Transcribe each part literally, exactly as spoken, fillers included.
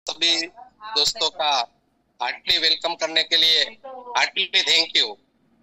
सभी दोस्तों का हार्टली वेलकम करने के लिए हार्टली थैंक यू।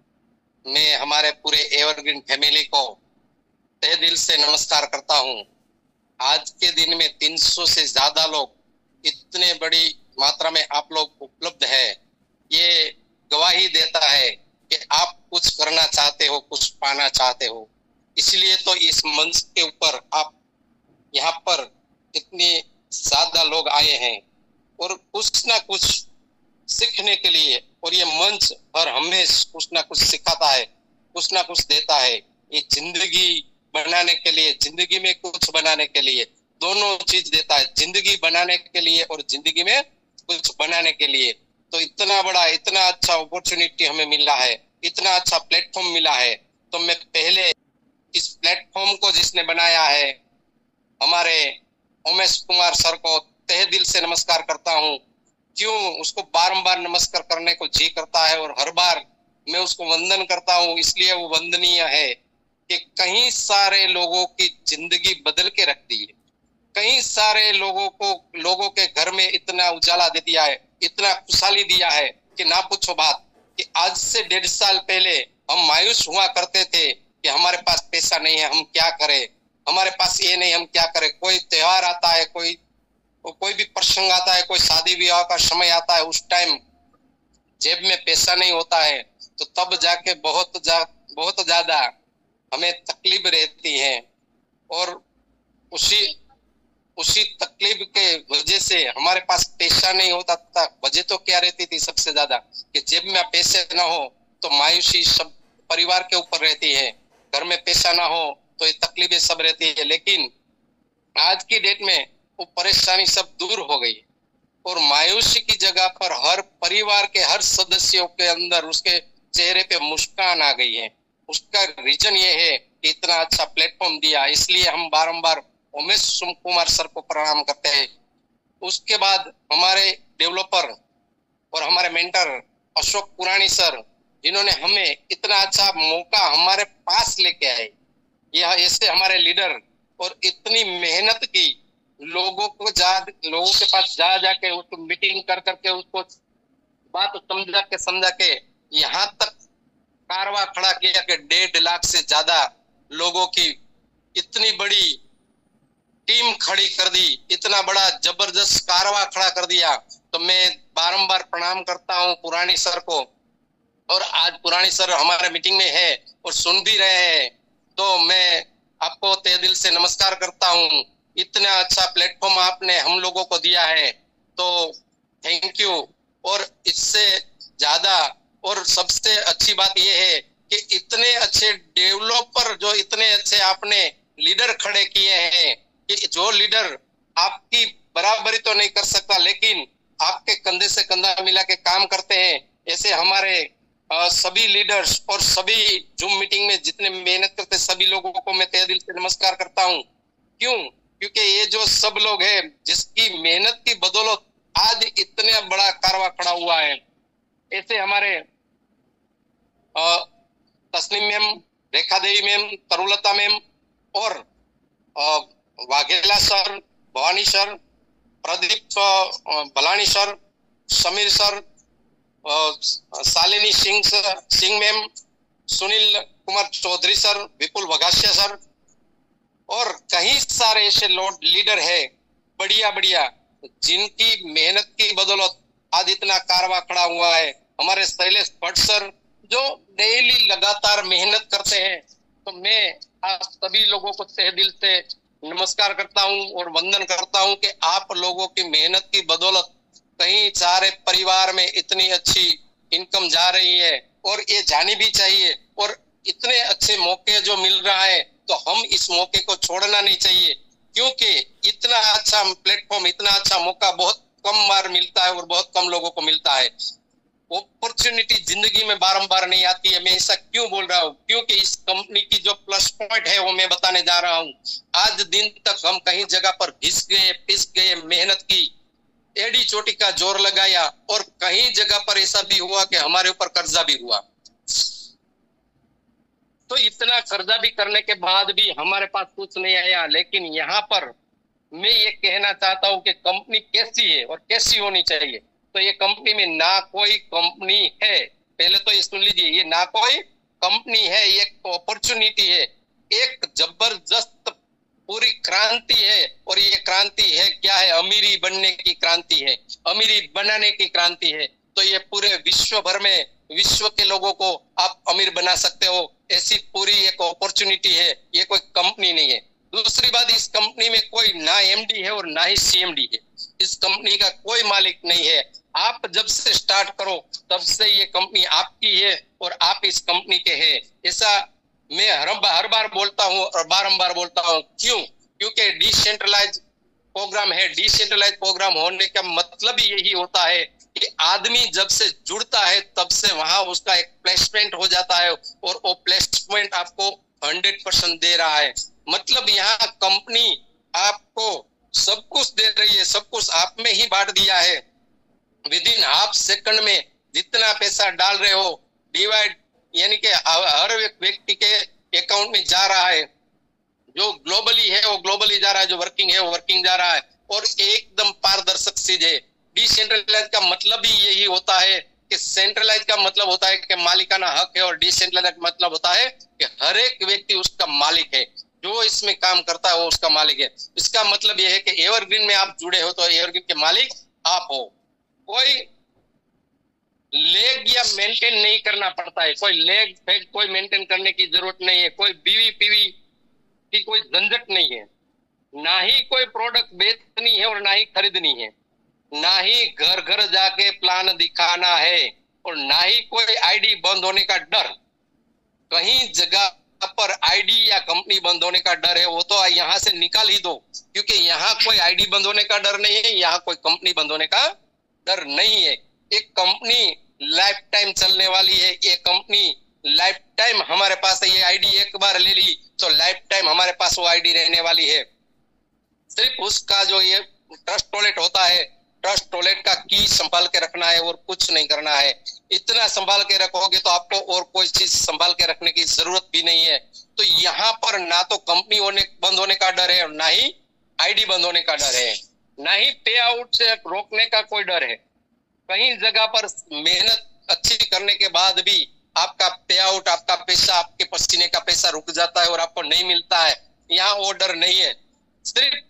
मैं हमारे पूरे एवरग्रीन फैमिली को तहे दिल से नमस्कार करता हूं। आज के दिन में तीन सौ से ज्यादा लोग इतने बड़ी मात्रा में आप लोग उपलब्ध है, ये गवाही देता है कि आप कुछ करना चाहते हो, कुछ पाना चाहते हो। इसलिए तो इस मंच के ऊपर आप यहाँ पर इतने ज्यादा लोग आए हैं और कुछ ना कुछ सीखने के लिए, और ये मंच हर हमेशा कुछ ना कुछ सिखाता है, कुछ ना कुछ देता है। ये जिंदगी बनाने के लिए, जिंदगी में कुछ बनाने के लिए दोनों चीज देता है, जिंदगी बनाने के लिए और जिंदगी में कुछ बनाने के लिए। तो इतना बड़ा, इतना अच्छा अपॉर्चुनिटी हमें मिला है, इतना अच्छा प्लेटफॉर्म मिला है। तो मैं पहले इस प्लेटफॉर्म को जिसने बनाया है हमारे उमेश कुमार सर को तहे दिल से नमस्कार करता हूँ। क्यों उसको बारंबार नमस्कार करने को जी करता है और हर बार मैं उसको वंदन करता हूँ, इसलिए वो वंदनीय है कि कई सारे लोगों की जिंदगी बदल के रख दी है। कई सारे लोगों को, लोगों के घर में इतना उजाला दे दिया है, इतना खुशहाली दिया है कि ना पूछो बात। कि आज से डेढ़ साल पहले हम मायूस हुआ करते थे कि हमारे पास पैसा नहीं है, हम क्या करें, हमारे पास ये नहीं, हम क्या करें। कोई त्योहार आता है, कोई कोई भी प्रसंग आता है, कोई शादी विवाह का समय आता है, उस टाइम जेब में पैसा नहीं होता है, तो तब जाके बहुत जा, बहुत ज्यादा हमें तकलीफ रहती है। और उसी उसी तकलीफ के वजह से हमारे पास पैसा नहीं होता था। वजह तो क्या रहती थी सबसे ज्यादा, कि जेब में पैसे ना हो तो मायूसी सब परिवार के ऊपर रहती है, घर में पैसा ना हो तो ये तकलीफें सब रहती है। लेकिन आज की डेट में वो परेशानी सब दूर हो गई और मायूसी की जगह पर हर परिवार के हर सदस्यों के अंदर उसके चेहरे पे मुस्कान आ गई है। उसका रीजन ये है कि इतना अच्छा प्लेटफॉर्म दिया, इसलिए हम बारंबार उमेश कुमार सर को प्रणाम करते हैं। उसके बाद हमारे डेवलपर और हमारे मेंटर अशोक पुरानी सर, जिन्होंने हमें इतना अच्छा मौका हमारे पास लेके आए। यह ऐसे हमारे लीडर, और इतनी मेहनत की, लोगों को जा लोगों के पास जा जाके उसको मीटिंग कर करके उसको बात समझा के समझा के यहाँ तक कारवा खड़ा किया कि डेढ़ लाख से ज्यादा लोगों की इतनी बड़ी टीम खड़ी कर दी, इतना बड़ा जबरदस्त कारवा खड़ा कर दिया। तो मैं बारंबार प्रणाम करता हूँ पुरानी सर को। और आज पुरानी सर हमारे मीटिंग में है और सुन भी रहे हैं, तो मैं आपको तहे दिल से नमस्कार करता हूँ। इतना अच्छा प्लेटफॉर्म आपने हम लोगों को दिया है, तो थैंक यू। और इससे ज्यादा और सबसे अच्छी बात यह है कि इतने अच्छे डेवलपर, जो इतने अच्छे आपने लीडर खड़े किए हैं, कि जो लीडर आपकी बराबरी तो नहीं कर सकता लेकिन आपके कंधे से कंधा मिला के काम करते हैं। ऐसे हमारे आ, सभी लीडर्स और सभी जूम मीटिंग में जितने मेहनत करते सभी लोगों को मैं तहे दिल से नमस्कार करता हूँ। क्यों? क्योंकि ये जो सब लोग हैं जिसकी मेहनत की बदौलत आज इतने बड़ा कारवा खड़ा हुआ है। ऐसे हमारे Tasneem ma'am, Rekha Devi ma'am, Tarulata ma'am और आ, Vaghela sir, Bhavani sir, Pradeep Bhalani sir, Sameer sir, Shalini Singh Singh ma'am, Sunil Kumar Chaudhary sir, Vipul Vaghasiya sir, और कई सारे ऐसे लीडर है बढ़िया बढ़िया, जिनकी मेहनत की बदौलत आज इतना कारवा खड़ा हुआ है। हमारे शैलेश भट्ट सर जो डेली लगातार मेहनत करते हैं। तो मैं आप सभी लोगों को तहे दिल से नमस्कार करता हूं और वंदन करता हूं कि आप लोगों की मेहनत की बदौलत कहीं सारे परिवार में इतनी अच्छी इनकम जा रही है, और ये जानी भी चाहिए। और इतने अच्छे मौके जो मिल रहा है तो हम इस मौके को छोड़ना नहीं चाहिए, क्योंकि इतना अच्छा प्लेटफॉर्म, इतना अच्छा मौका बहुत कम बार मिलता है और बहुत कम लोगों को मिलता है। अपॉर्चुनिटी जिंदगी में बारंबार नहीं आती है। मैं ऐसा क्यों बोल रहा हूँ? क्योंकि इस कंपनी की जो प्लस पॉइंट है वो मैं बताने जा रहा हूँ। आज दिन तक हम कहीं जगह पर घिस गए, पिस गए, मेहनत की, एड़ी चोटी का जोर लगाया, और कहीं जगह पर ऐसा भी हुआ कि हमारे ऊपर कर्जा भी हुआ। तो इतना कर्जा भी करने के बाद भी हमारे पास कुछ नहीं आया, लेकिन यहाँ पर मैं ये कहना चाहता हूं कि कंपनी कैसी है और कैसी होनी चाहिए। तो ये कंपनी में ना कोई कंपनी है, पहले तो ये सुन लीजिए, ये ना कोई कंपनी है, ये अपॉर्चुनिटी है, एक जबरदस्त पूरी क्रांति है। और ये क्रांति है क्या है? अमीरी बनने की क्रांति है, अमीरी बनाने की क्रांति है। तो ये पूरे विश्व भर में, विश्व के लोगों को आप अमीर बना सकते हो, ऐसी पूरी एक अपॉर्चुनिटी है, ये कोई कंपनी नहीं है। दूसरी बात, इस कंपनी में कोई ना एमडी है और ना ही सीएमडी है, इस कंपनी का कोई मालिक नहीं है। आप जब से स्टार्ट करो तब से ये कंपनी आपकी है और आप इस कंपनी के हैं। ऐसा मैं हर हर बार बोलता हूँ और बारंबार बोलता हूँ। क्यों? क्योंकि डिसेंट्रलाइज प्रोग्राम है। डिसेंट्रलाइज प्रोग्राम होने का मतलब ही यही होता है कि आदमी जब से जुड़ता है तब से वहां उसका एक प्लेसमेंट हो जाता है और वो प्लेसमेंट आपको हंड्रेड परसेंट दे रहा है। मतलब यहाँ कंपनी आपको सब कुछ दे रही है, सब कुछ आप में ही बांट दिया है। विद इन हाफ सेकंड में जितना पैसा डाल रहे हो डिवाइड, यानी कि हर व्यक्ति के अकाउंट में जा रहा है। जो ग्लोबली है वो ग्लोबली जा रहा है, जो वर्किंग है वो वर्किंग जा रहा है, और एकदम पारदर्शक चीज है। डिसेंट्रलाइज का मतलब ही यही होता है कि सेंट्रलाइज का मतलब होता है कि मालिकाना हक है, और डिसेंट्रलाइज का मतलब होता है कि हर एक व्यक्ति उसका मालिक है, जो इसमें काम करता है वो उसका मालिक है। इसका मतलब यह है कि एवरग्रीन में आप जुड़े हो तो एवरग्रीन के मालिक आप हो। कोई लेग या मेंटेन नहीं करना पड़ता है, कोई लेग फेग कोई मेंटेन करने की जरूरत नहीं है, कोई बीवी पीवी की कोई झंझट नहीं है, ना ही कोई प्रोडक्ट बेचनी है और ना ही खरीदनी है, ना ही घर घर जाके प्लान दिखाना है, और ना ही कोई आईडी बंद होने का डर। कहीं जगह पर आईडी या कंपनी बंद होने का डर है वो तो यहाँ से निकाल ही दो, क्योंकि यहाँ कोई आईडी बंद होने का डर नहीं है, यहाँ कोई कंपनी बंद होने का डर नहीं है। एक कंपनी लाइफ टाइम चलने वाली है, ये कंपनी लाइफ टाइम हमारे पास है। ये आईडी एक बार ले ली तो लाइफ टाइम हमारे पास वो आईडी रहने वाली है। सिर्फ उसका जो ये ट्रस्ट वॉलेट होता है, ट्रस्ट वॉलेट का की संभाल के रखना है और कुछ नहीं करना है। इतना संभाल के रखोगे तो आपको और कोई चीज संभाल के रखने की जरूरत भी नहीं है। तो यहाँ पर ना तो कंपनी होने बंद होने का डर है और ना ही आईडी बंद होने का डर है, ना ही पे आउट से रोकने का कोई डर है। कहीं जगह पर मेहनत अच्छी करने के बाद भी आपका पे आउट, आपका पैसा, आपके पसीने का पैसा रुक जाता है और आपको नहीं मिलता है, यहाँ वो डर नहीं है। सिर्फ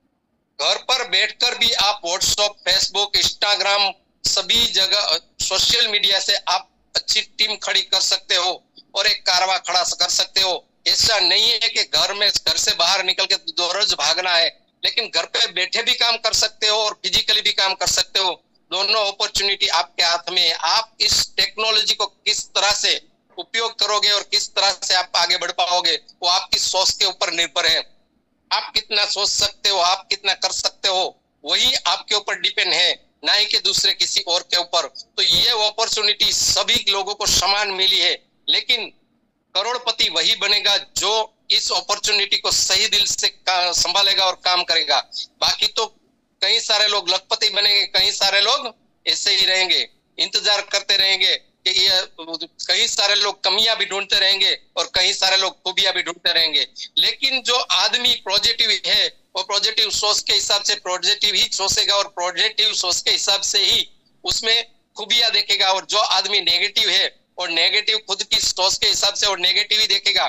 घर पर बैठकर भी आप व्हाट्सएप, फेसबुक, इंस्टाग्राम, सभी जगह सोशल मीडिया से आप अच्छी टीम खड़ी कर सकते हो और एक कारवा खड़ा कर सकते हो। ऐसा नहीं है कि घर में घर से बाहर निकल के दो रोज भागना है, लेकिन घर पे बैठे भी काम कर सकते हो और फिजिकली भी काम कर सकते हो। दोनों अपॉर्चुनिटी आपके हाथ में है। आप इस टेक्नोलॉजी को किस तरह से उपयोग करोगे और किस तरह से आप आगे बढ़ पाओगे वो आपकी सोच के ऊपर निर्भर है। आप कितना सोच सकते हो, आप कितना कर सकते हो, वही आपके ऊपर डिपेंड है, ना ही कि दूसरे किसी और के ऊपर। तो ये अपॉर्चुनिटी सभी लोगों को समान मिली है, लेकिन करोड़पति वही बनेगा जो इस अपॉर्चुनिटी को सही दिल से संभालेगा और काम करेगा। बाकी तो कई सारे लोग लखपति बनेंगे, कई सारे लोग ऐसे ही रहेंगे, इंतजार करते रहेंगे कि ये, कई सारे लोग कमियां भी ढूंढते रहेंगे और कई सारे लोग खूबियां भी ढूंढते रहेंगे। लेकिन जो आदमी पॉजिटिव है वो पॉजिटिव सोच के हिसाब से पॉजिटिव ही सोचेगा और पॉजिटिव सोच के हिसाब से ही उसमें खूबियां देखेगा। और जो आदमी नेगेटिव है और नेगेटिव खुद की सोच के हिसाब से और नेगेटिव ही देखेगा।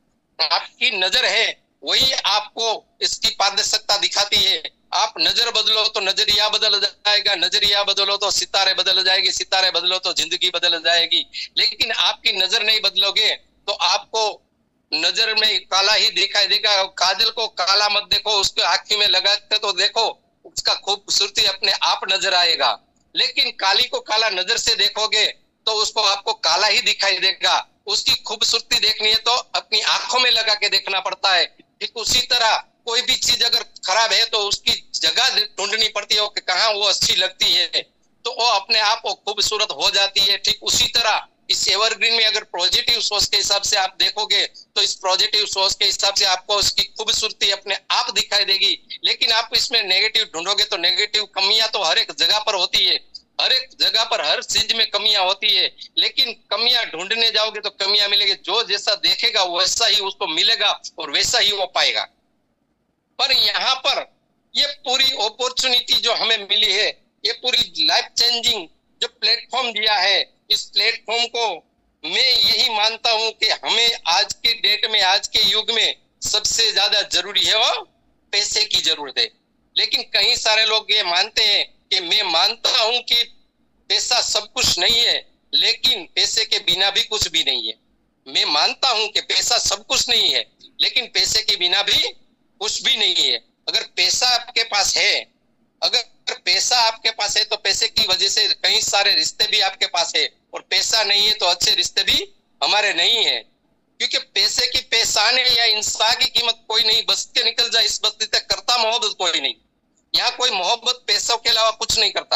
आपकी नजर है वही आपको इसकी पारदर्शिता दिखाती है। आप नजर बदलो तो नजरिया बदल जाएगा, नजरिया बदलो तो सितारे बदल जाएगी, सितारे बदलो तो जिंदगी बदल जाएगी। लेकिन आपकी नजर नहीं बदलोगे तो आपको नजर में काला ही दिखाई देगा। काजल को काला मत देखो, उसके आंखी में लगाते तो देखो उसका खूबसूरती अपने आप नजर आएगा। लेकिन काली को काला नजर से देखोगे तो उसको आपको काला ही दिखाई देगा। उसकी खूबसूरती देखनी है तो अपनी आंखों में लगा के देखना पड़ता है। ठीक उसी तरह कोई भी चीज अगर खराब है तो उसकी जगह ढूंढनी पड़ती है कि कहाँ वो अच्छी लगती है, तो वो अपने आप वो खूबसूरत हो जाती है। ठीक उसी तरह इस एवरग्रीन में अगर पॉजिटिव सोच के हिसाब से आप देखोगे तो इस पॉजिटिव सोच के हिसाब से आपको उसकी खूबसूरती अपने आप दिखाई देगी। लेकिन आप इसमें नेगेटिव ढूंढोगे तो नेगेटिव कमियां तो हर एक जगह पर होती है, हर एक जगह पर हर चीज में कमियां होती है। लेकिन कमियां ढूंढने जाओगे तो कमियां मिलेगी। जो जैसा देखेगा वैसा ही उसको मिलेगा और वैसा ही वो पाएगा। पर यहाँ पर ये पूरी अपॉर्चुनिटी जो हमें मिली है, ये पूरी लाइफ चेंजिंग जो प्लेटफॉर्म दिया है, इस प्लेटफॉर्म को मैं यही मानता हूं कि हमें आज के डेट में, आज के युग में सबसे ज्यादा जरूरी है वो पैसे की जरूरत है। लेकिन कई सारे लोग ये मानते हैं कि मैं मानता हूं कि पैसा सब कुछ नहीं है, लेकिन पैसे के बिना भी कुछ भी नहीं है। मैं मानता हूं कि पैसा सब कुछ नहीं है, लेकिन पैसे के बिना भी कुछ भी नहीं है। अगर पैसा आपके पास है, अगर पैसा आपके पास है तो पैसे की वजह से कई सारे रिश्ते भी आपके पास है, और पैसा नहीं है तो अच्छे रिश्ते भी हमारे नहीं है। क्योंकि पैसे की पहचान या इंसान की कीमत कोई नहीं, बस के निकल जाए इस बस्ती तक करता मोहब्बत कोई नहीं। यहाँ कोई मोहब्बत पैसों के अलावा कुछ नहीं करता।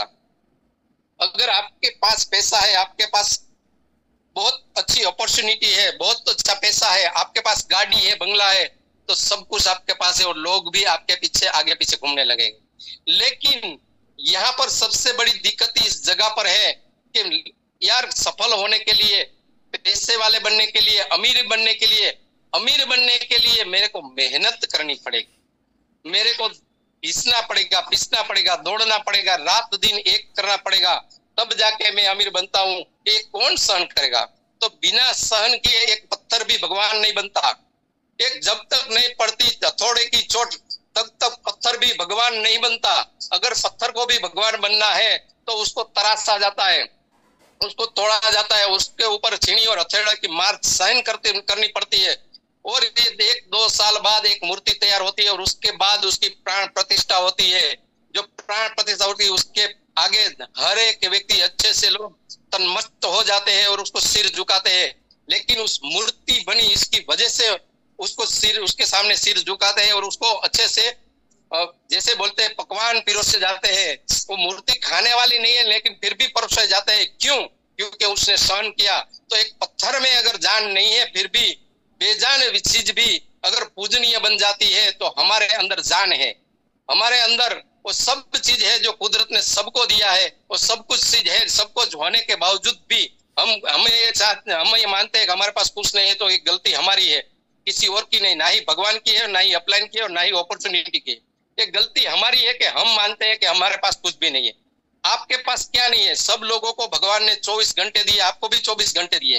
अगर आपके पास पैसा है, आपके पास बहुत अच्छी अपॉर्चुनिटी है, बहुत अच्छा पैसा है, आपके पास गाड़ी है, बंगला है, तो सब कुछ आपके पास है और लोग भी आपके पीछे आगे पीछे घूमने लगेंगे। लेकिन यहाँ पर सबसे बड़ी दिक्कत इस जगह पर है कि यार सफल होने के लिए, पैसे वाले बनने के लिए, अमीर बनने के लिए, अमीर बनने के लिए मेरे को मेहनत करनी पड़ेगी, मेरे को घिसना पड़ेगा, पिसना पड़ेगा, दौड़ना पड़ेगा, रात दिन एक करना पड़ेगा, तब जाके मैं अमीर बनता हूँ। ये कौन सहन करेगा? तो बिना सहन किए एक पत्थर भी भगवान नहीं बनता। एक जब तक नहीं पड़ती हथौड़े की चोट, तब तक पत्थर भी भगवान नहीं बनता। अगर पत्थर को भी भगवान बनना है तो उसको तराशा जाता है, उसको तोड़ा जाता है, उसके ऊपर छीनी और हथौड़े की मार सहन करते करनी पड़ती है। और ये एक दो साल बाद एक मूर्ति तैयार होती है और उसके बाद उसकी प्राण प्रतिष्ठा होती है। जो प्राण प्रतिष्ठा होती है उसके आगे हर एक व्यक्ति, अच्छे से लोग तन्मस्त हो जाते हैं और उसको सिर झुकाते हैं। लेकिन उस मूर्ति बनी इसकी वजह से उसको सिर, उसके सामने सिर झुकाते हैं और उसको अच्छे से, जैसे बोलते हैं पकवान पिरोसे जाते हैं। वो मूर्ति खाने वाली नहीं है लेकिन फिर भी परोसे जाते हैं। क्यों? क्योंकि उसने सहन किया। तो एक पत्थर में अगर जान नहीं है, फिर भी बेजान चीज भी अगर पूजनीय बन जाती है तो हमारे अंदर जान है, हमारे अंदर वो सब चीज है जो कुदरत ने सबको दिया है। वो सब कुछ चीज है, सब कुछ होने के बावजूद भी हम हमें ये चाहते हम ये मानते हैं कि हमारे पास कुछ नहीं है, तो ये गलती हमारी है, किसी और की नहीं। ना ही भगवान की है, ना ही अपलाइन की है, और ना ही अपॉर्चुनिटी की। ये गलती हमारी है कि हम मानते हैं कि हमारे पास कुछ भी नहीं है। आपके पास क्या नहीं है? सब लोगों को भगवान ने चौबीस घंटे दिए, आपको भी चौबीस घंटे दिए।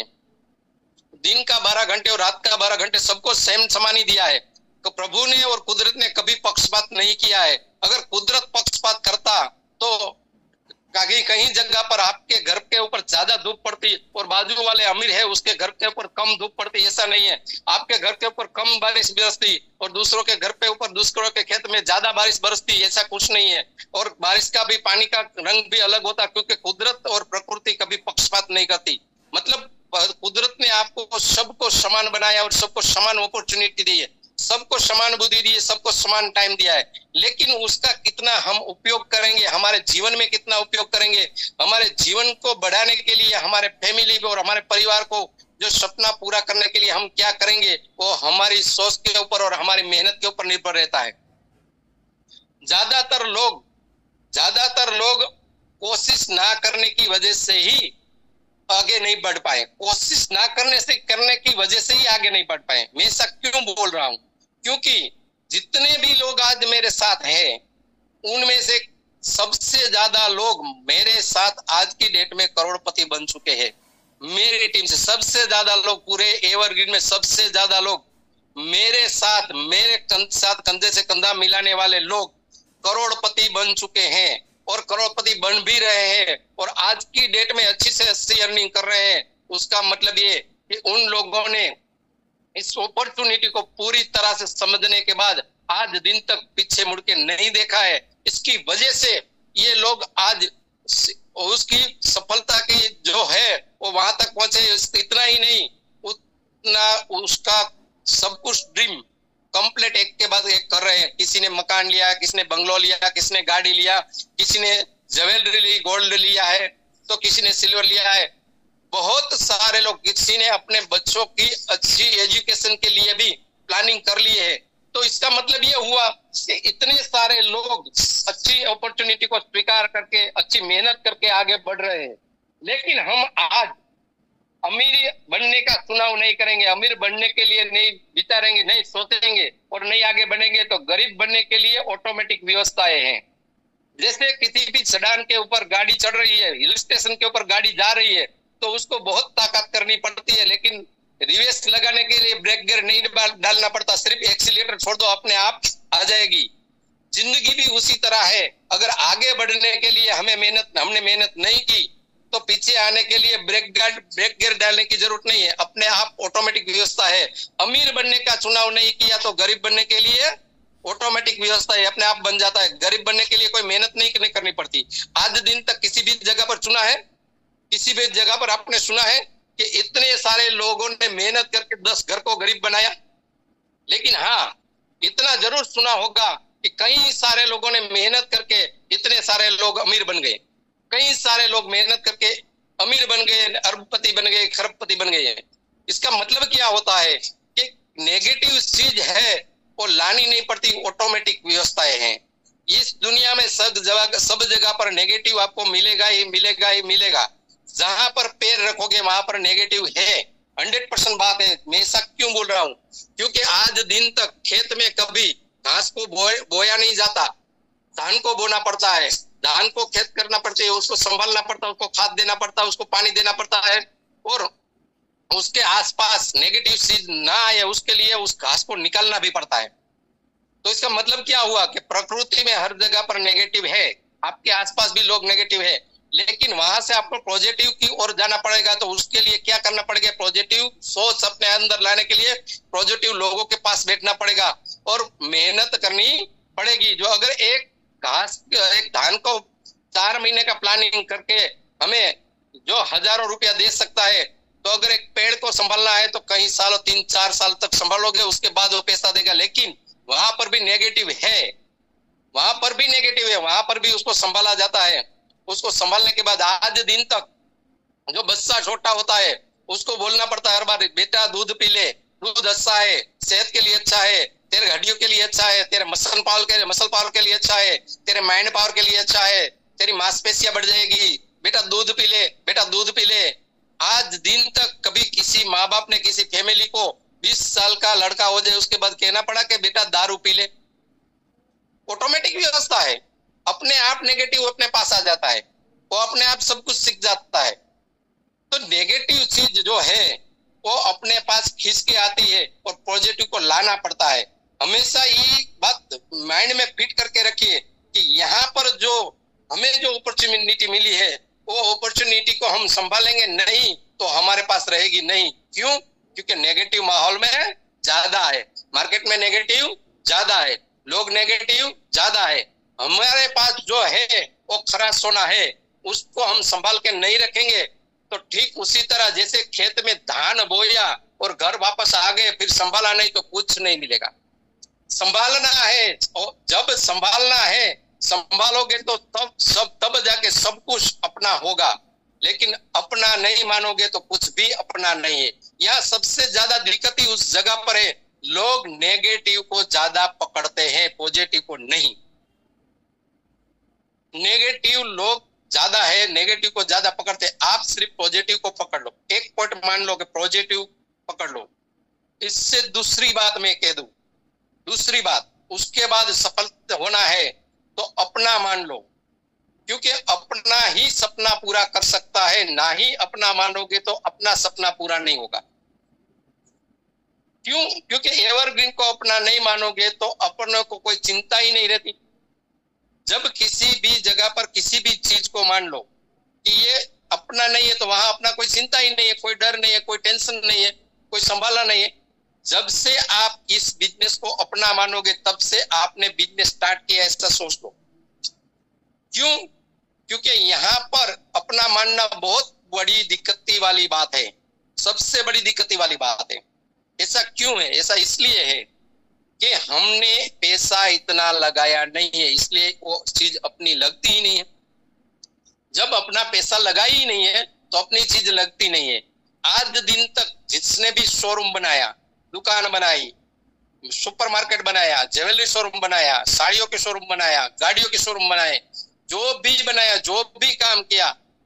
दिन का बारह घंटे और रात का बारह घंटे सबको सेम समान ही दिया है। तो प्रभु ने और कुदरत ने कभी पक्षपात नहीं किया है। अगर कुदरत पक्षपात करता तो कहीं कहीं जगह पर आपके घर के ऊपर ज्यादा धूप पड़ती और बाजू वाले अमीर है उसके घर के ऊपर कम धूप पड़ती, ऐसा नहीं है। आपके घर के ऊपर कम बारिश बरसती और दूसरों के घर पे ऊपर, दूसरों के खेत में ज्यादा बारिश बरसती, ऐसा कुछ नहीं है। और बारिश का भी, पानी का रंग भी अलग होता, क्योंकि कुदरत और प्रकृति कभी पक्षपात नहीं करती। मतलब कुदरत ने आपको सबको समान बनाया और सबको समान अपॉर्चुनिटी दी है, सबको समान बुद्धि दी है, सबको समान टाइम दिया है। लेकिन उसका कितना हम उपयोग करेंगे, हमारे जीवन में कितना उपयोग करेंगे, हमारे जीवन को बढ़ाने के लिए, हमारे फैमिली और हमारे परिवार को जो सपना पूरा करने के लिए हम क्या करेंगे, वो हमारी सोच के ऊपर और हमारी मेहनत के ऊपर निर्भर रहता है। ज्यादातर लोग ज्यादातर लोग कोशिश ना करने की वजह से ही आगे नहीं बढ़ पाए, कोशिश ना करने से करने की वजह से ही आगे नहीं बढ़ पाए। मैं ऐसा क्यों बोल रहा हूं? क्योंकि जितने भी लोग आज मेरे साथ हैं, उनमें से सबसे ज्यादा लोग मेरे साथ आज की डेट में करोड़पति बन चुके हैं। मेरी टीम से सबसे ज्यादा लोग, पूरे एवरग्रीन में सबसे ज्यादा लोग मेरे साथ, मेरे साथ कंधे से कंधा मिलाने वाले लोग करोड़पति बन चुके हैं और करोड़पति बन भी रहे हैं और आज की डेट में अच्छी से अच्छी अर्निंग कर रहे हैं। उसका मतलब ये कि उन लोगों ने इस अपॉर्चुनिटी को पूरी तरह से समझने के बाद आज दिन तक पीछे मुड़ के नहीं देखा है। इसकी वजह से ये लोग आज उसकी सफलता की जो है वो वहां तक पहुंचे। इतना ही नहीं, उतना उसका सब कुछ ड्रीम कंप्लीट एक के बाद एक कर रहे हैं। किसी ने मकान लिया, किसी ने बंगलो लिया, किसी ने गाड़ी लिया, किसी ने ज्वेलरी ली, गोल्ड लिया है, तो किसी ने सिल्वर लिया है। बहुत सारे लोग, किसी ने अपने बच्चों की अच्छी एजुकेशन के लिए भी प्लानिंग कर ली है। तो इसका मतलब ये हुआ कि इतने सारे लोग अच्छी अपॉर्चुनिटी को स्वीकार करके, अच्छी मेहनत करके आगे बढ़ रहे हैं। लेकिन हम आज अमीर बनने का चुनाव नहीं करेंगे, अमीर बनने के लिए नहीं विचारेंगे, नहीं सोचेंगे और नहीं आगे बढ़ेंगे, तो गरीब बनने के लिए ऑटोमेटिक व्यवस्थाएं हैं। जैसे किसी भी चढ़ान के ऊपर गाड़ी चढ़ रही है, हिल स्टेशन के ऊपर गाड़ी जा रही है, तो उसको बहुत ताकत करनी पड़ती है, लेकिन रिवर्स लगाने के लिए ब्रेक गियर नहीं डालना पड़ता, सिर्फ एक्सीलेटर छोड़ दो, अपने आप आ जाएगी। जिंदगी भी उसी तरह है। अगर आगे बढ़ने के लिए हमें मेहनत हमने मेहनत नहीं की तो पीछे आने के लिए ब्रेक गार्ड ब्रेक गियर डालने की जरूरत नहीं है, अपने आप ऑटोमेटिक व्यवस्था है। अमीर बनने का चुनाव नहीं किया तो गरीब बनने के लिए ऑटोमेटिक व्यवस्था है, अपने आप बन जाता है। गरीब बनने के लिए कोई मेहनत नहीं करनी पड़ती। आज दिन तक किसी भी जगह पर चुना है, किसी भी जगह पर आपने सुना है कि इतने सारे लोगों ने मेहनत करके दस घर को गरीब बनाया? लेकिन हाँ, इतना जरूर सुना होगा कि कई सारे लोगों ने मेहनत करके इतने सारे लोग अमीर बन गए, कई सारे लोग मेहनत करके अमीर बन गए, अरबपति बन गए, खरबपति बन गए। इसका मतलब क्या होता है कि नेगेटिव चीज है वो लानी नहीं पड़ती, ऑटोमेटिक व्यवस्थाएं हैं। इस दुनिया में सब जगह सब जगह पर नेगेटिव आपको मिलेगा ही मिलेगा ही मिलेगा। जहां पर पैर रखोगे वहां पर नेगेटिव है, हंड्रेड परसेंट बात है। मैं ऐसा क्यों बोल रहा हूं? क्योंकि आज दिन तक खेत में कभी घास को बो, बोया नहीं जाता, धान को बोना पड़ता है, धान को खेत करना पड़ता है, उसको संभालना पड़ता है, उसको खाद देना पड़ता है, उसको पानी देना पड़ता है, और उसके आसपास नेगेटिव चीज ना आए उसके लिए उस घास को निकालना भी पड़ता है। तो इसका मतलब क्या हुआ कि प्रकृति में हर जगह पर नेगेटिव है, आपके आसपास भी लोग नेगेटिव है, लेकिन वहां से आपको पॉजिटिव की ओर जाना पड़ेगा। तो उसके लिए क्या करना पड़ेगा? पॉजिटिव सोच अपने अंदर लाने के लिए पॉजिटिव लोगों के पास बैठना पड़ेगा और मेहनत करनी पड़ेगी। जो अगर एक घास एक धान को चार महीने का प्लानिंग करके हमें जो हजारों रुपया दे सकता है, तो अगर एक पेड़ को संभालना है तो कई सालों तीन चार साल तक संभालोगे, उसके बाद वो पैसा देगा। लेकिन वहां पर भी नेगेटिव है, वहां पर भी नेगेटिव है, वहां पर भी उसको संभाला जाता है। उसको संभालने के बाद आज दिन तक जो बच्चा छोटा होता है उसको बोलना पड़ता है हर बार, बेटा दूध पी ले, दूध अच्छा है, सेहत के लिए अच्छा है, तेरे हड्डियों के लिए अच्छा है, तेरे मसल पावर के मसल पावर के लिए अच्छा है, तेरे माइंड पावर के लिए अच्छा है, तेरी मांसपेशियां बढ़ जाएगी, बेटा दूध पी ले, बेटा दूध पी ले। आज दिन तक कभी किसी माँ बाप ने किसी फैमिली को बीस साल का लड़का हो जाए उसके बाद कहना पड़ा कि बेटा दारू पी ले? ऑटोमेटिक व्यवस्था है, अपने आप नेगेटिव अपने पास आ जाता है, वो अपने आप सब कुछ सीख जाता है। तो नेगेटिव चीज जो है वो अपने पास खींच के आती है और पॉजिटिव को लाना पड़ता है। हमेशा ये बात माइंड में फिट करके रखिए कि यहाँ पर जो हमें जो अपॉर्चुनिटी मिली है वो अपॉर्चुनिटी को हम संभालेंगे नहीं तो हमारे पास रहेगी नहीं। क्यों? क्योंकि नेगेटिव माहौल में ज्यादा है, मार्केट में नेगेटिव ज्यादा है, लोग नेगेटिव ज्यादा है। हमारे पास जो है वो खरा सोना है, उसको हम संभाल के नहीं रखेंगे तो ठीक उसी तरह जैसे खेत में धान बोया और घर वापस आ गए, फिर संभाला नहीं तो कुछ नहीं मिलेगा। संभालना है, जब संभालना है संभालोगे तो तब सब तब जाके सब कुछ अपना होगा, लेकिन अपना नहीं मानोगे तो कुछ भी अपना नहीं है। यहाँ सबसे ज्यादा दिक्कत ही उस जगह पर है, लोग नेगेटिव को ज्यादा पकड़ते हैं, पॉजिटिव को नहीं। नेगेटिव लोग ज्यादा है, नेगेटिव को ज्यादा पकड़ते। आप सिर्फ पॉजिटिव को पकड़ लो, एक पॉइंट मान लो कि पॉजिटिव पकड़ लो। इससे दूसरी बात मैं कह दूं, दूसरी बात उसके बाद सफल होना है तो अपना मान लो, क्योंकि अपना ही सपना पूरा कर सकता है। ना ही अपना मानोगे तो अपना सपना पूरा नहीं होगा। क्यों? क्योंकि एवरग्रीन को अपना नहीं मानोगे तो अपनों को कोई चिंता ही नहीं रहती। जब किसी भी जगह पर किसी भी चीज को मान लो कि ये अपना नहीं है तो वहां अपना कोई चिंता ही नहीं है, कोई डर नहीं है, कोई टेंशन नहीं है, कोई संभाला नहीं है। जब से आप इस बिजनेस को अपना मानोगे तब से आपने बिजनेस स्टार्ट किया, ऐसा सोच लो। क्यों? क्योंकि यहाँ पर अपना मानना बहुत बड़ी दिक्कती वाली बात है, सबसे बड़ी दिक्कती वाली बात है। ऐसा क्यों है? ऐसा इसलिए है कि हमने पैसा इतना लगाया नहीं है, इसलिए वो चीज अपनी लगती ही नहीं है। जब अपना पैसा लगा ही नहीं है तो अपनी चीज लगती नहीं है। आज दिन तक जिसने भी शोरूम बनाया, दुकान बनाई, सुपरमार्केट बनाया, ज्वेलरी शोरूम बनाया, साड़ियों के शोरूम बनाया, गाड़ियों के शोरूम बनाए, जो भी बनाया, जो भी काम किया,